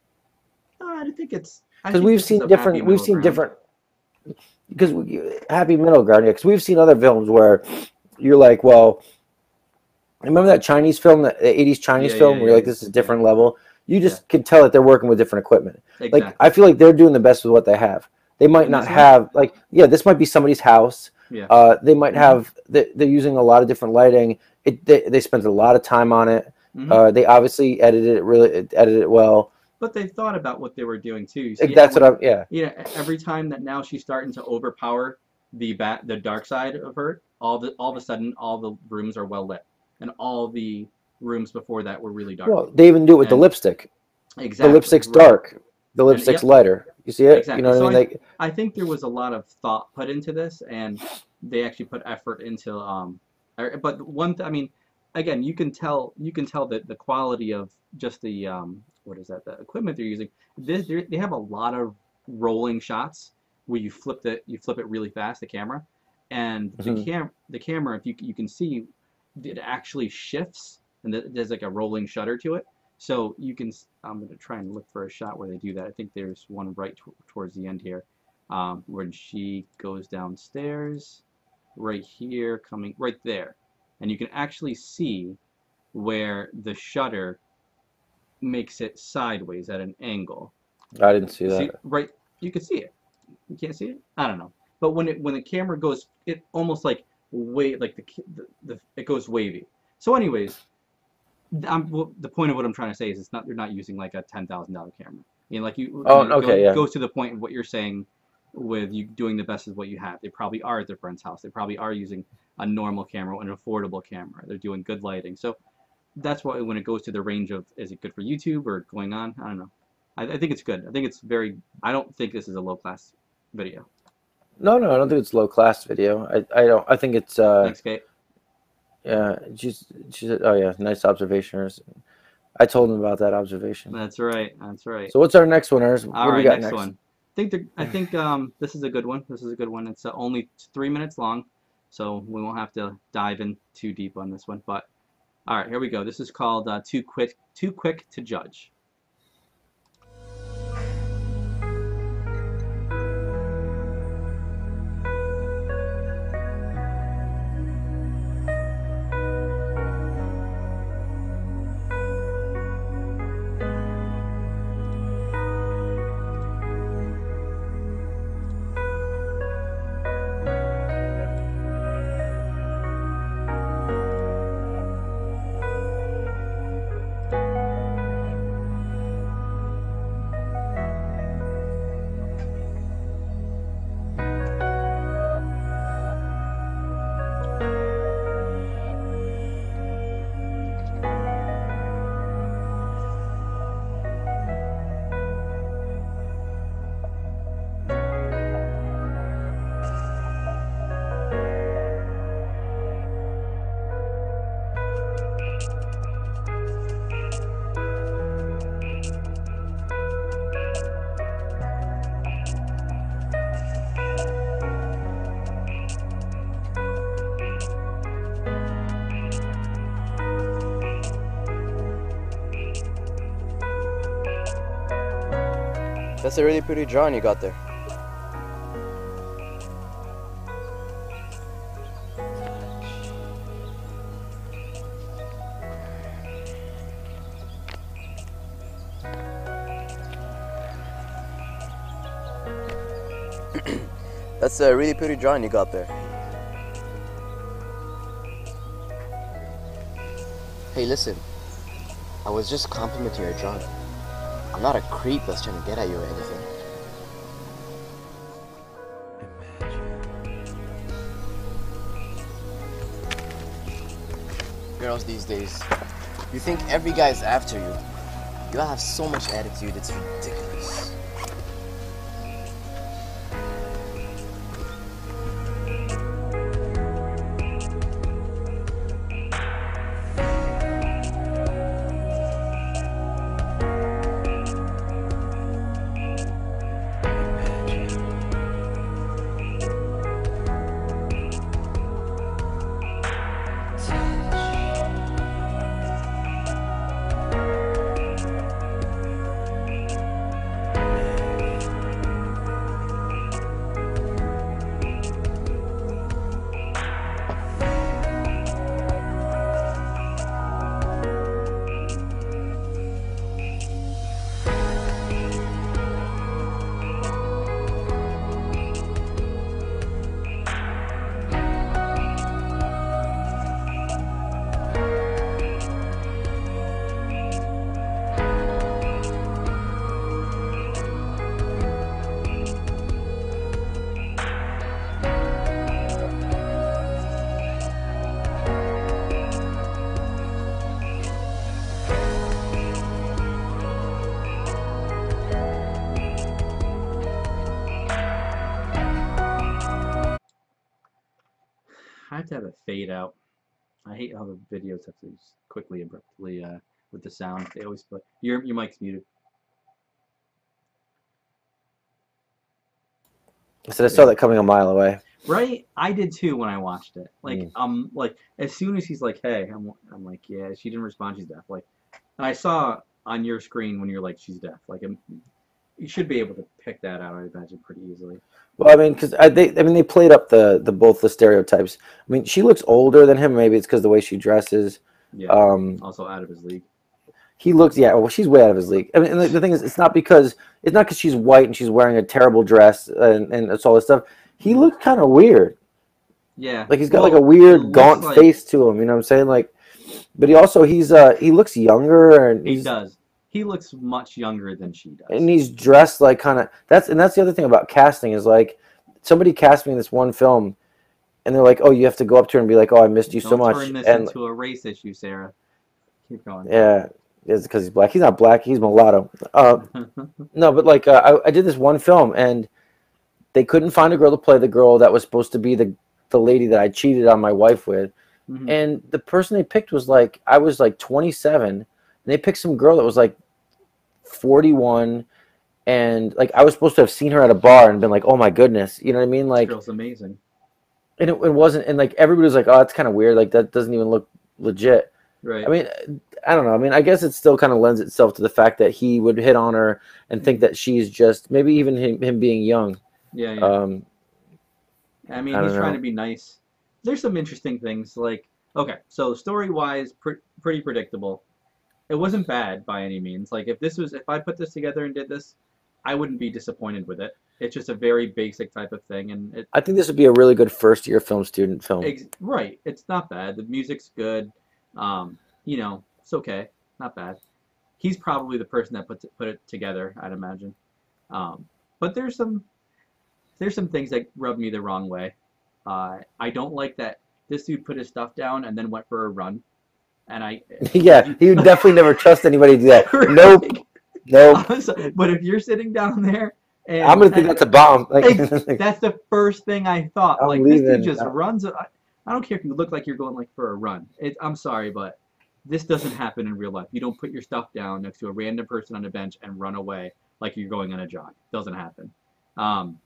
Uh, I think it's. I Because think we've this is seen a different, happy we've middle seen ground. different. Because we, happy middle ground, yeah. Because we've seen other films where you're like, well, remember that Chinese film, that eighties Chinese Yeah, film, yeah, where you're like, yeah. this is a different level. You Yeah. just can tell that they're working with different equipment. Like, Exactly. I feel like they're doing the best with what they have. They might In not this one? have, like, yeah, this might be somebody's house. Yeah. Uh, they might Mhm. have, they, they're using a lot of different lighting. It, they, they spent a lot of time on it. Mhm. Uh, they obviously edited it really, edited it well. But they thought about what they were doing too. You Like, see that's how what when- I'm, yeah. You know, every time that now she's starting to overpower the bat, the dark side of her, all the all of a sudden all the rooms are well lit, and all the rooms before that were really dark. Well, they even do it with the And- lipstick. Exactly. The lipstick's right. dark. The And- lipstick's yep. lighter. You see it? Exactly. You know what So I mean? Like, I think there was a lot of thought put into this, and they actually put effort into. Um, er- but one, th- I mean, again, you can tell you can tell that the quality of just the um, what is that? The equipment they're using. This, they're- they have a lot of rolling shots where you flip the you flip it really fast, the camera, and the Mhm. cam the camera, if you you can see, it actually shifts, and th- there's like a rolling shutter to it. So you can, s- I'm going to try and look for a shot where they do that. I think there's one right t towards the end here, um, when she goes downstairs, right here, coming right there. And you can actually see where the shutter makes it sideways at an angle. I didn't see that. See, right, you can see it. You can't see it? I don't know. But when it when the camera goes, it almost like wave, like the, ca- the, the it goes wavy. So anyways, I'm, well, the point of what I'm trying to say is it's not they're not using like a ten thousand dollar camera. You know, like you. Oh, it okay, goes, yeah. goes to the point of what you're saying, with you doing the best of what you have. They probably are at their friend's house. They probably are using a normal camera, an affordable camera. They're doing good lighting. So that's why when it goes to the range of is it good for YouTube or going on, I don't know. I, I think it's good. I think it's very. I don't think this is a low class video. No, no, I don't think it's low class video. I, I don't. I think it's. Uh, Thanks, Kate. yeah, she's. She said, "Oh yeah, nice observation." I told him about that observation. That's right. That's right. So what's our next one, Ernst? What All do we right, got next, next? one. I think the, I think um this is a good one. This is a good one. It's uh, only three minutes long, so we won't have to dive in too deep on this one. But all right, here we go. This is called uh, "Too Quick Too Quick to Judge." That's a really pretty drawing you got there. That's a really pretty drawing you got there. Hey, listen. I was just complimenting your drawing. I'm not a creep that's trying to get at you or anything. Girls these days, you think every guy's after you. You all have so much attitude, it's ridiculous. I have to have it fade out. I hate how the videos have to just quickly, abruptly, uh, with the sound. They always put your your mic's muted. I said I saw that coming a mile away. Right? I did too when I watched it. Like, Mm. um, like as soon as he's like, "Hey," I'm, I'm like, "Yeah." She didn't respond. She's deaf. Like, and I saw on your screen when you're like, "She's deaf." Like, um, you should be able to pick that out. I imagine pretty easily. Well, I mean, because I, they, I mean, they played up the the both the stereotypes. I mean, she looks older than him. Maybe it's because the way she dresses. Yeah. Um, Also out of his league. he looks, yeah. Well, she's way out of his league. I mean, and the, the thing is, it's not because it's not because she's white and she's wearing a terrible dress and and it's all this stuff. He looks kind of weird. Yeah. Like he's got Well, like a it weird looks gaunt like- face to him. You know what I'm saying? Like, but he also he's uh he looks younger and He he's, does. He looks much younger than she does. and he's dressed like kind of that's and that's the other thing about casting is like somebody cast me in this one film and they're like, oh, you have to go up to her and be like, oh, I missed you Don't so much. turn this And into a race issue, Sarah. Keep going. yeah, it's because he's black. He's not black. He's mulatto. Uh, no, but like uh, I, I did this one film and they couldn't find a girl to play the girl that was supposed to be the the lady that I cheated on my wife with. Mhm. And the person they picked was like, I was like twenty-seven, and they picked some girl that was like forty-one, and like I was supposed to have seen her at a bar and been like, oh my goodness, you know what I mean? Like, This girl's amazing. and it, it wasn't, and like everybody was like, oh, that's kind of weird. Like that doesn't even look legit. Right. I mean, I don't know. I mean, I guess it still kind of lends itself to the fact that he would hit on her and think that she's just maybe even him, him being young. yeah, yeah. Um, I mean, I he's don't trying know. to be nice. There's some interesting things. Like, okay, so story-wise, pre- pretty predictable. It wasn't bad by any means. Like, if this was, if I put this together and did this, I wouldn't be disappointed with it. It's just a very basic type of thing, and it, I think this would be a really good first year film student film. ex- right, it's not bad. The music's good. Um, you know, it's okay, not bad. He's probably the person that put put it together, I'd imagine. Um, but there's some there's some things that rub me the wrong way. Uh, I don't like that this dude put his stuff down and then went for a run, and I Yeah, he would definitely never trust anybody to do that. Right. Nope, nope. So- but if you're sitting down there, and, I'm gonna think and- that's a bomb. Like, Ex- that's the first thing I thought. I'm like this leaving. dude just Uh, runs. I, I don't care if you look like you're going like for a run. It, I'm sorry, but this doesn't happen in real life. You don't put your stuff down next to a random person on a bench and run away like you're going on a jog. Doesn't happen. Um,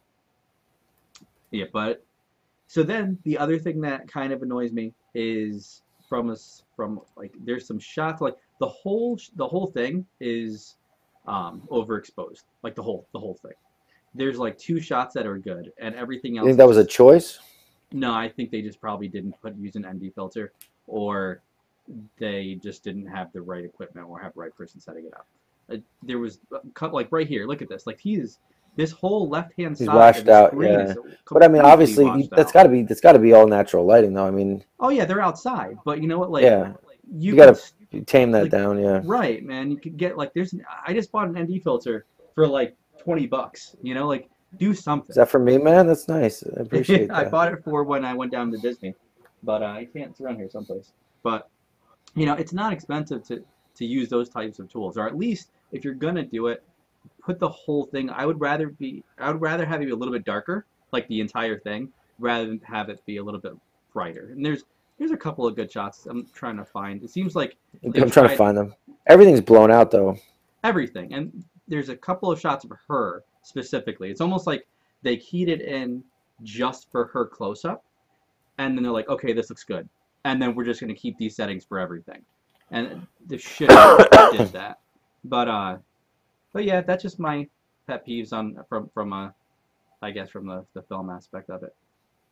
yeah, but so then the other thing that kind of annoys me is from us from like there's some shots like the whole sh- the whole thing is um, overexposed, like the whole the whole thing. There's like two shots that are good, and everything else. You think that was a choice? No, I think they just probably didn't put use an N D filter, or they just didn't have the right equipment or have the right person setting it up. Uh, there was cut like right here. Look at this. Like he is this whole left hand He's side washed of the out, screen yeah. is But I mean, completely obviously, you, washed that's out. got to be that's got to be all natural lighting, though. I mean, Oh yeah, they're outside, but you know what? Like yeah, you, you got can to tame that like, down, yeah. Right, man. You could get like there's. I just bought an N D filter for like twenty bucks. You know, like do something. Is that for me, man? That's nice. I appreciate that. I bought it for when I went down to Disney, but uh, I can't. It's around here someplace. But you know, it's not expensive to to use those types of tools, or at least if you're gonna do it, put the whole thing. I would rather be. I would rather have it be a little bit darker, like the entire thing, rather than have it be a little bit brighter. And there's there's a couple of good shots I'm trying to find. It seems like I'm they trying to tried find them. Everything's blown out, though. everything, and there's a couple of shots of her specifically. It's almost like they keyed it in just for her close-up, and then they're like, okay, this looks good, and then we're just going to keep these settings for everything. And the shit did that. But uh, but yeah, that's just my pet peeves on from from uh, I guess from the the film aspect of it.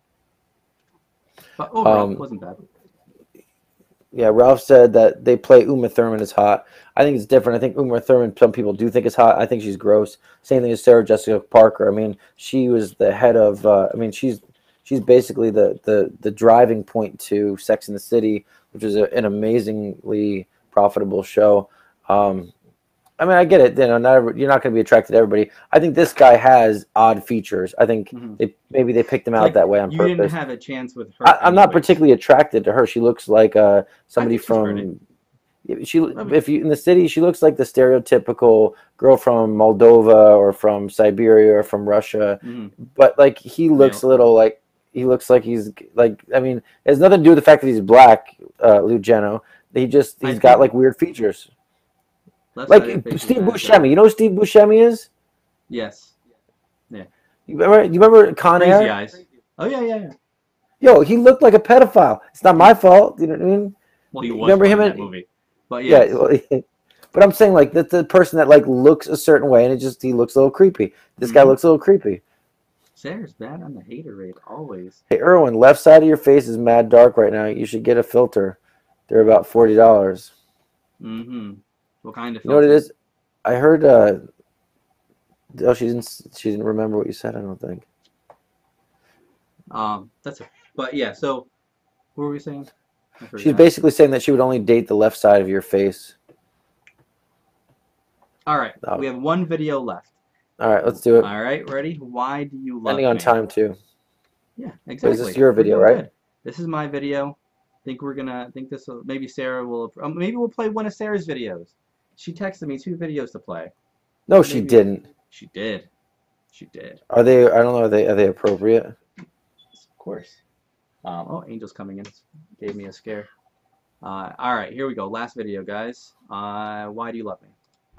But overall, Um, it wasn't bad. Yeah, Ralph said that they play Uma Thurman as hot. I think it's different. I think Uma Thurman, some people do think is hot. I think she's gross. Same thing as Sarah Jessica Parker. I mean, she was the head of. Uh, I mean, she's she's basically the the the driving point to Sex and the City, which is a, an amazingly profitable show. Um, I mean, I get it. You know, not every, you're not going to be attracted to everybody. I think this guy has odd features. I think Mhm. they, maybe they picked him out Like, that way on you purpose. didn't have a chance with her. I, I'm not anyways. particularly attracted to her. She looks like uh, somebody think she's pretty. from. She, if you in the city, she looks like the stereotypical girl from Moldova or from Siberia or from Russia. Mhm. But like he looks a Male. little like he looks like he's like. I mean, it has nothing to do with the fact that he's black, uh, Lou Geno. He just I he's got think- like weird features. Left Like sided face Steve is bad, Buscemi. though. You know who Steve Buscemi is? Yes. Yeah. You remember? You remember Con Crazy Air? eyes. Oh yeah, yeah, yeah. Yo, he looked like a pedophile. It's not my fault. You know what I mean? Well, he was Remember fun him in in- that movie. But Yeah, yes. well, but I'm saying like that's the person that like looks a certain way, and it just he looks a little creepy. This guy Mhm. looks a little creepy. Sarah's bad on the hater rate always. Hey, Erwin, left side of your face is mad dark right now. You should get a filter. They're about forty dollars. Mm-hmm. What kind of? You know what it filter? is? I heard. Uh, oh, she didn't. She didn't remember what you said. I don't think. Um, that's it. But yeah. So, what were we saying? I She's forgot. basically saying that she would only date the left side of your face. All right. Oh. We have one video left. All right, let's do it. All right. Ready? Why do you love Ending on me? time too. Yeah. Exactly. this your We're video, doing right? good. This is my video. Think we're gonna. I think this will. Maybe Sarah will. Um, maybe we'll play one of Sarah's videos. She texted me two videos to play. No, she Maybe- didn't. She did. She did. Are they? I don't know. Are they? Are they appropriate? Of course. Um, oh, Angel's coming in. Gave me a scare. Uh, all right, here we go. Last video, guys. Uh, why do you love me?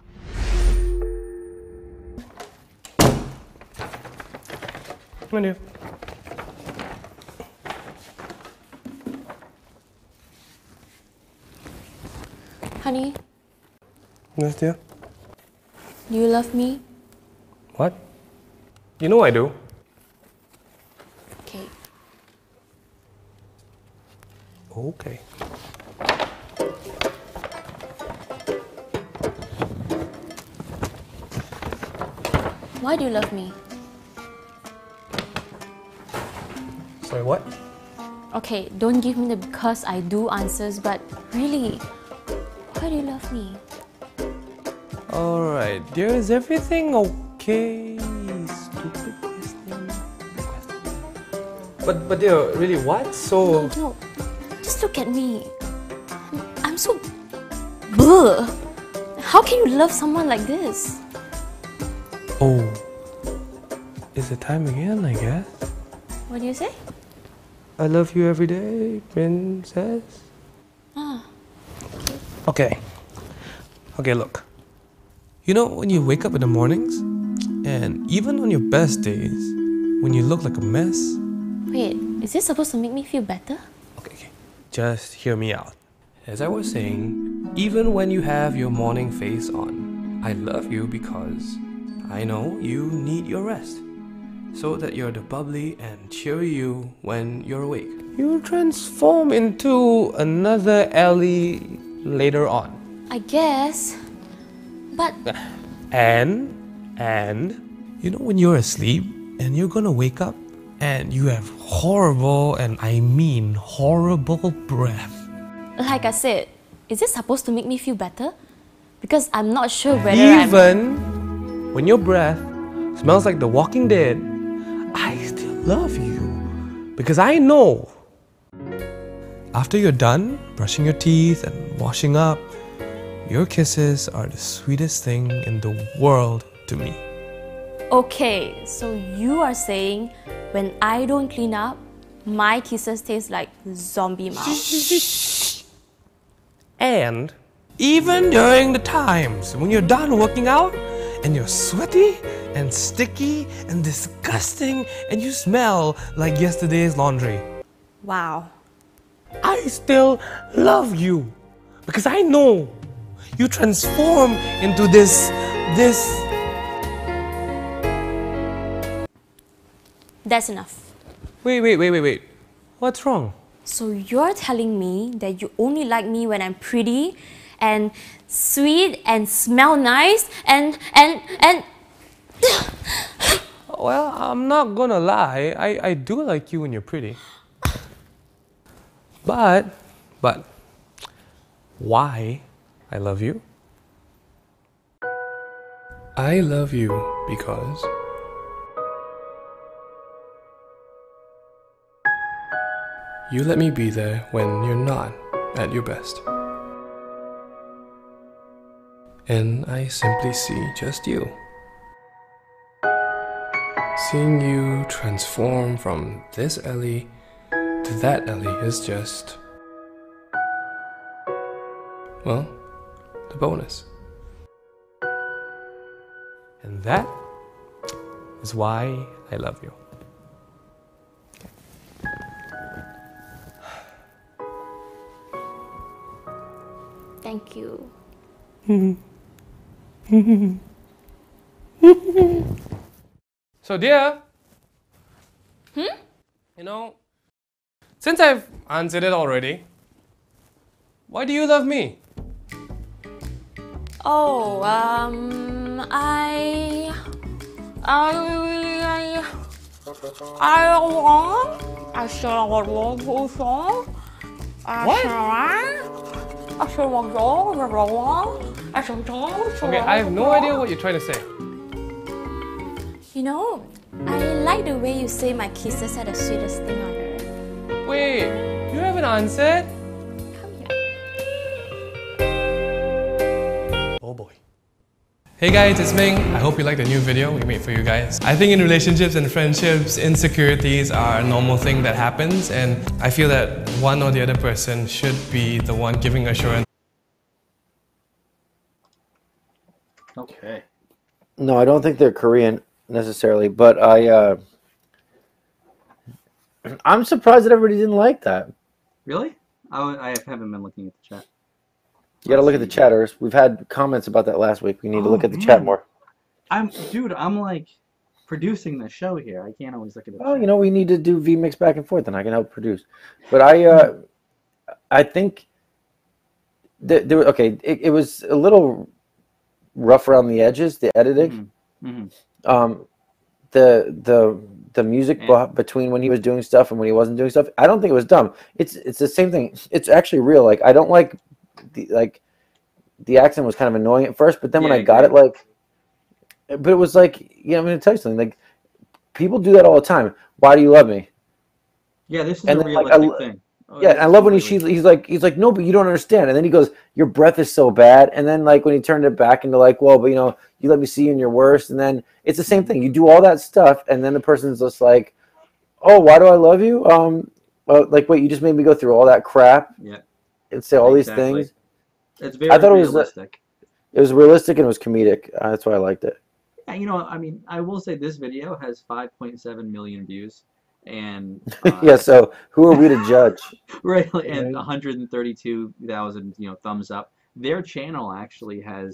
Come on, dude. Honey, Yes, dear. do you love me? What? You know I do. Okay. Okay. Why do you love me? Sorry, what? Okay, don't give me the because I do answers, but really, why do you love me? Alright, dear, is everything okay? Stupid question. But, but dear, really, what? So... No, just look at me. I'm so... Bleh. How can you love someone like this? Oh. Is it time again, I guess? What do you say? I love you every day, princess. Ah, Okay. Okay, look. You know when you wake up in the mornings, and even on your best days, when you look like a mess, wait, is this supposed to make me feel better? okay, okay, just hear me out. As I was saying, even when you have your morning face on, I love you because I know you need your rest, so that you're the bubbly and cheery you when you're awake. You transform into another Ellie later on. I guess. But And, and, you know when you're asleep and you're gonna wake up and you have horrible, and I mean horrible breath. like I said, is it supposed to make me feel better? Because I'm not sure whether I'm... Even when your breath smells like The Walking Dead, I still love you. Because I know after you're done brushing your teeth and washing up, your kisses are the sweetest thing in the world to me. Okay, so you are saying when I don't clean up, my kisses taste like zombie mouth. And even during the times when you're done working out and you're sweaty and sticky and disgusting and you smell like yesterday's laundry, Wow. I still love you because I know you transform into this, this. That's enough. Wait, wait, wait, wait, wait. What's wrong? So you're telling me that you only like me when I'm pretty and sweet and smell nice and and and Well, I'm not gonna lie. I, I do like you when you're pretty. But, but, why I love you? I love you because you let me be there when you're not at your best. And I simply see just you. Seeing you transform from this Ellie to that Ellie is just, well, the bonus. And that is why I love you. thank you. So dear, Hmm? you know, since I've answered it already, why do you love me? Oh, um, I, I, I, I want, I should have loved you so. What? I should have loved you. I should have Okay, I have no idea what you're trying to say. You know, I like the way you say my kisses are the sweetest thing on earth. Wait, you haven't answered? Oh boy. Hey guys, it's Ming. I hope you liked the new video we made for you guys. I think in relationships and friendships, insecurities are a normal thing that happens, and I feel that one or the other person should be the one giving assurance. Okay. No, I don't think they're Korean necessarily, but I, uh, I'm surprised that everybody didn't like that. Really? I, I haven't been looking at the chat. You gotta look at the chatters. We've had comments about that last week. We need to Oh, look at the man. chat more. I'm, dude, I'm like producing the show here. I can't always look at it. Oh, you know, we need to do vMix back and forth, and I can help produce. But I, uh, I think that there. Okay, it, it was a little rough around the edges, the editing. Mm-hmm. Um, the the the music Yeah. be- between when he was doing stuff and when he wasn't doing stuff. I don't think it was dumb. It's it's the same thing. It's actually real. Like I don't like the like the accent was kind of annoying at first, but then when Yeah, I got it, exactly. like, but it was like, yeah, I'm gonna tell you something. Like people do that all the time. Why do you love me? Yeah, this is And a then, like, I realistic lo- thing. Oh, Yeah, this and I is love when he, totally- she's, he's like, he's like, no, but you don't understand. And then he goes, your breath is so bad. And then like when he turned it back into like, well, but you know, you let me see you in your worst. And then it's the same thing. You do all that stuff, and then the person's just like, oh, why do I love you? Um, well, like, wait, you just made me go through all that crap Yeah. and say all Exactly. these things. It's very I thought it was uh, realistic. it was realistic and it was comedic. Uh, that's why I liked it. Yeah, you know, I mean, I will say this video has five point seven million views, and uh, Yeah. So who are we to judge? right, and one hundred thirty-two thousand, you know, thumbs up. Their channel actually has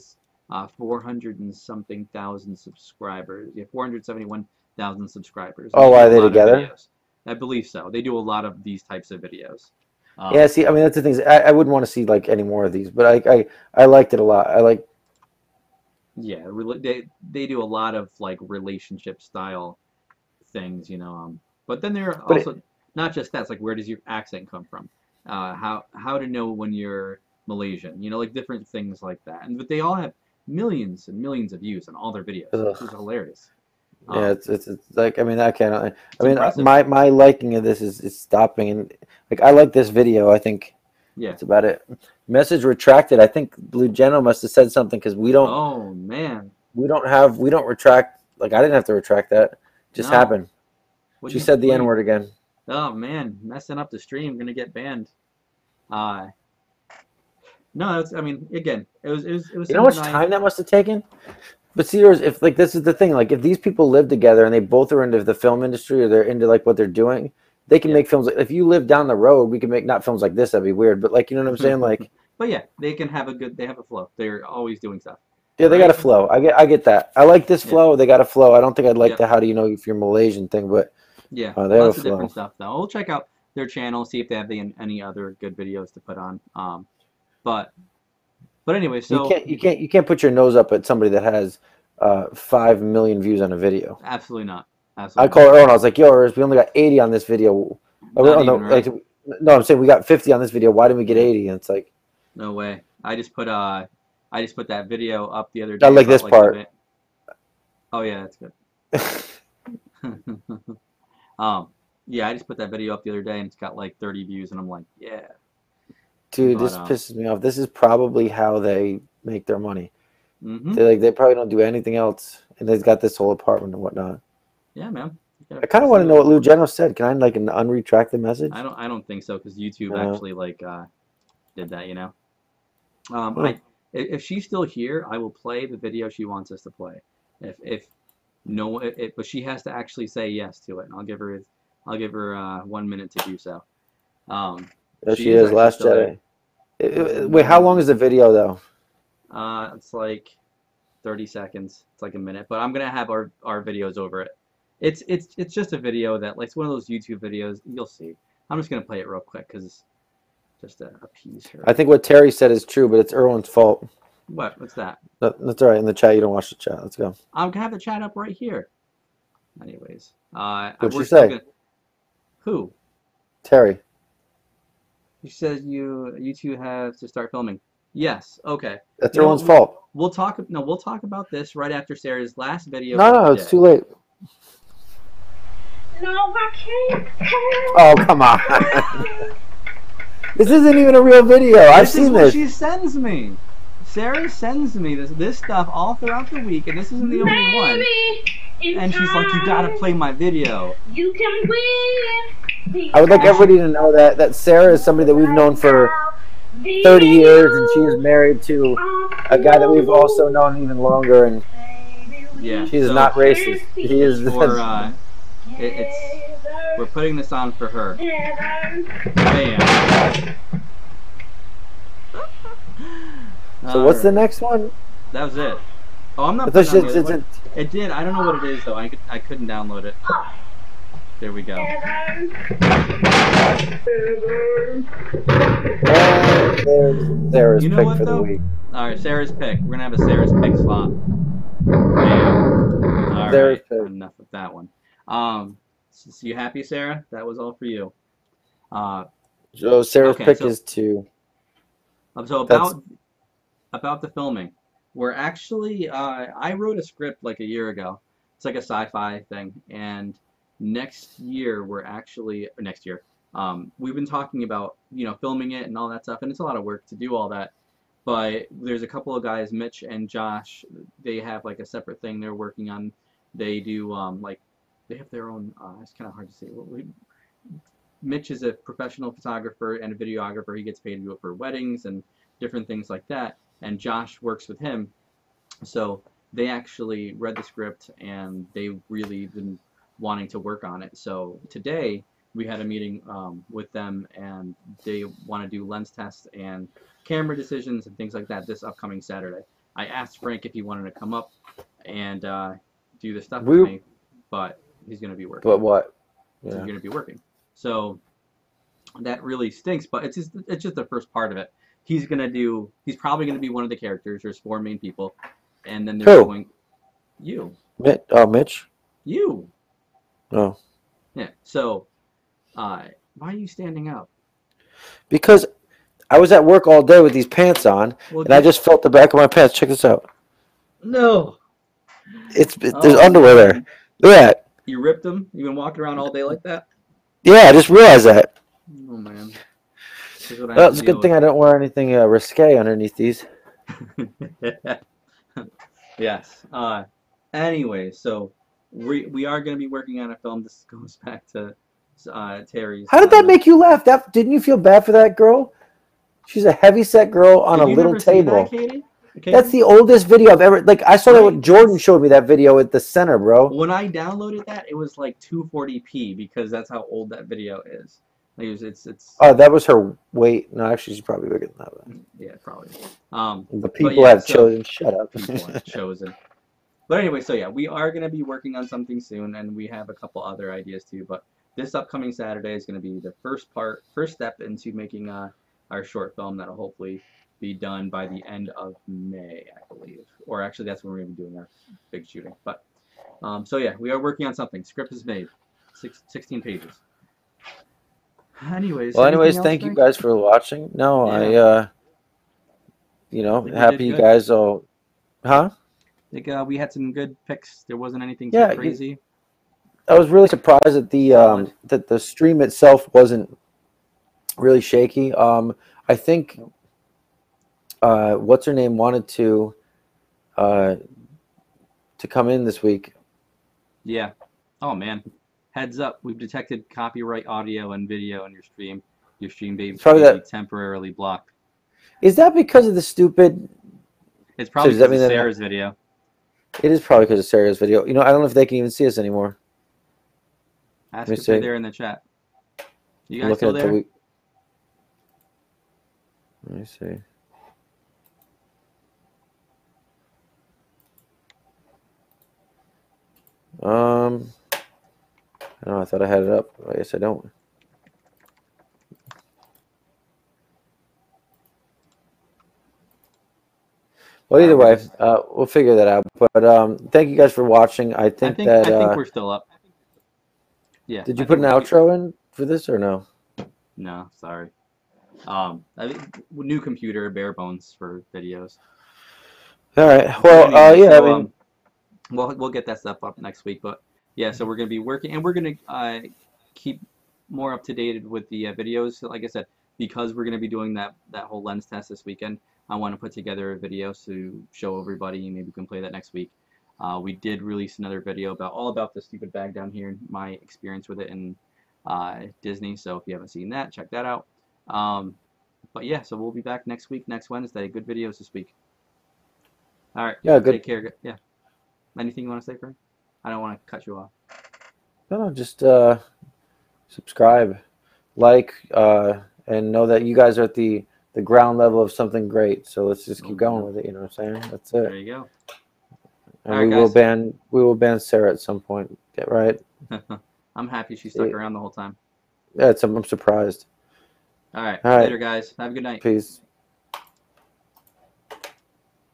uh, four hundred and something thousand subscribers. Yeah, four hundred seventy-one thousand subscribers. Oh, They are do a they lot of together? videos. I believe so. They do a lot of these types of videos. Um, Yeah, see, I mean, that's the thing. I, I wouldn't want to see like any more of these, but I, I, I liked it a lot. I like, Yeah, rela- they they do a lot of like relationship style things, you know. Um, but then there are but it, also not just that. It's like, where does your accent come from? Uh, how how to know when you're Malaysian? You know, like different things like that. And but they all have millions and millions of views on all their videos, which is ugh. hilarious. Yeah, Um, it's, it's it's like I mean I can't I it's mean uh, impressive. my my liking of this is is stopping and like I like this video. I think Yeah. that's about it. Message retracted. I think Blue Geno must have said something because we don't Oh man, we don't have we don't retract like I didn't have to retract that. It just no. happened. What She you said the what N you? word again. Oh man, messing up the stream, gonna get banned. Uh, no, it's I mean again, it was it was it was You know how much something I time that must have taken? But see, there's if like this is the thing, like if these people live together and they both are into the film industry or they're into like what they're doing, they can yeah. make films. Like, if you live down the road, we can make not films like this. That'd be weird, but like you know what I'm saying? Like But yeah, they can have a good they have a flow. They're always doing stuff, yeah, they got right? a flow. I get I get that. I like this Yeah, flow. They got a flow. I don't think I'd like yeah, the how do you know if you're Malaysian thing, but yeah. uh, they have a Lots of different flow. stuff though. We'll check out their channel, see if they have the, any other good videos to put on. Um, but but anyway, You so can't you can't you can't put your nose up at somebody that has uh, five million views on a video. absolutely not, I absolutely call not. Earl and I was like, "Yo, Ernest, we only got eighty on this video." Oh, Not oh, no, even like, right. no, I'm saying we got fifty on this video. Why didn't we get Yeah, eighty? And it's like, no way. I just put uh I just put that video up the other I day like about this like the part. bit. Oh yeah, that's good. um, yeah, I just put that video up the other day and it's got like thirty views and I'm like, yeah. Dude, But this um, pisses me off. This is probably how they make their money. hmm They like they probably don't do anything else, and they've got this whole apartment and whatnot. yeah, man. You I gotta kind of want see to know what what Lou Geno said. Can I like an unretract the message? I don't I don't think so because YouTube Uh, actually like uh did that, you know. Um, hmm. I i- if she's still here, I will play the video she wants us to play. If if no, it, it, but she has to actually say yes to it. And I'll give her I'll give her uh, one minute to do so. Um, There she she is is, actually Last still there. Jedi. It- it- wait, how long is the video though? Uh, it's like thirty seconds. It's like a minute, but I'm gonna have our our videos over it. It's it's it's just a video that like it's one of those YouTube videos. You'll see. I'm just gonna play it real quick because just to appease her. I think what Terry said is true, but it's Erwin's fault. What? What's that? That, that's all right. In the chat, you don't watch the chat. Let's go. I'm gonna have the chat up right here. Anyways, uh, What'd we're she still say? gonna. Who? Terry. She says you you two have to start filming. Yes. Okay. That's You know what? Erwin's We'll, fault. we'll talk. No, we'll talk about this right after Sarah's last video No, of no, the it's day. too late. No, I can't. Oh, come on. This isn't even a real video. I've This is seen what this. she sends me. Sarah sends me this this stuff all throughout the week, and this isn't the only one. In And she's like, "You gotta time, play my video." you can win. I would like everybody to know that that Sarah is somebody that we've known for thirty years, and she is married to a guy that we've also known even longer, and Yeah. she is so not racist. She is. For uh, it, it's we're putting this on for her. Bam. So what's the Alright. next one? That was it. Oh, I'm not I thought putting on she the other said- one. It did. I don't know what it is though. I could, I couldn't download it. There we go. And there's Sarah's You know pick what for the though? week. All right, Sarah's pick. We're gonna have a Sarah's pick slot. Bam. All Sarah's right. Enough of that one. Um, so, so you happy, Sarah? That was all for you. Uh, So Sarah's okay, pick so- is to. Um, So That's- about about the filming, we're actually uh, I wrote a script like a year ago. It's like a sci-fi thing, and next year we're actually or next year um, we've been talking about you know filming it and all that stuff, and it's a lot of work to do all that. But there's a couple of guys, Mitch and Josh. They have like a separate thing they're working on. They do um, like they have their own. Uh, it's kind of hard to say. What we, Mitch is a professional photographer and a videographer. He gets paid to do it for weddings and different things like that. And Josh works with him. So they actually read the script and they really been wanting to work on it. So today we had a meeting um, with them, and they want to do lens tests and camera decisions and things like that this upcoming Saturday. I asked Frank if he wanted to come up and uh, do the stuff We- with me, but he's going to be working. But what? He's Yeah. going to be working. So that really stinks, but it's just it's just the first part of it. He's going to do. He's probably going to be one of the characters. There's four main people, and then there's Who? going you, Mi- Oh, Mitch. you. Oh, Yeah. So, uh, why are you standing up? because I was at work all day with these pants on, Well, and I just felt the back of my pants. Check this out. No. It's it, there's Oh, underwear there. man. Look at that. You ripped them? You've been walking around all day like that? Yeah, I just realized that. Oh man. This is what I Well, have it's a to good deal thing I don't wear anything uh, risque underneath these. with. Yes. Uh. Anyway, so we we are going to be working on a film. This goes back to uh, Terry's. How did that uh, make you laugh? That didn't you feel bad for that girl? She's a heavy-set girl on Did a you little never see table. that, Katie? Okay. That's the oldest video I've ever like. I saw that Right. when Jordan showed me that video at the center, bro. When I downloaded that, it was like two forty p because that's how old that video is. Like, it was, it's it's Oh, that was her weight. No, actually, she's probably bigger than that. But yeah, probably. Um, the but people yeah, have so- chosen. Shut up. people have chosen. But anyway, so yeah, we are going to be working on something soon, and we have a couple other ideas too. But this upcoming Saturday is going to be the first part, first step into making uh, our short film that'll hopefully be done by the end of May, I believe. Or actually, that's when we're going to be doing our big shooting. But um, so yeah, we are working on something. Script is made, Six, sixteen pages. Anyways. Well, anything anyways, else, thank you Frank? guys for watching. No, I, Yeah. uh, you know, think we happy did you good. guys all, huh? Like uh, we had some good picks. There wasn't anything too Yeah, you- crazy. I was really surprised that the um, that the stream itself wasn't really shaky. Um, I think uh, what's her name wanted to uh, to come in this week. Yeah. Oh man. Heads up, we've detected copyright audio and video on your stream. Your stream may, Probably may be that- temporarily blocked. Is that because of the stupid? It's probably does that because mean of that- Sarah's video. It is probably because of Sarah's video. You know, I don't know if they can even see us anymore. Ask Let me if they're see. there in the chat. You I'm guys still at there? the week. Let me see. Um, I don't know. I thought I had it up. I guess I don't. Well, either way, uh, we'll figure that out. But um, thank you guys for watching. I I think, think that. I think uh, we're still up. Yeah. did I you put think an we're- outro in for this or no? No, sorry. Um, I think new computer, bare bones for videos. All right. But Well, uh, anyway, yeah. so, I mean, um, we'll we'll get that stuff up next week. But yeah, so we're gonna be working, and we're gonna uh, keep more up to date with the uh, videos. So like I said, because we're gonna be doing that that whole lens test this weekend, I want to put together a video to show everybody. Maybe we can play that next week. Uh, we did release another video about all about the stupid bag down here and my experience with it in uh, Disney. So if you haven't seen that, check that out. Um, but yeah, so we'll be back next week, next Wednesday. Good videos this week. All right. Yeah, good. Take care. Yeah. Anything you want to say, Frank? I don't want to cut you off. no, no, just uh, subscribe, like, uh, and know that you guys are at the the ground level of something great. So let's just keep going with it. You know what I'm saying? That's it. There you go. And All right, we will guys. ban we will ban Sarah at some point. Get right? I'm happy she stuck Yeah. around the whole time. Yeah, it's, I'm surprised. All right. All right. Later, guys. Have a good night. Peace.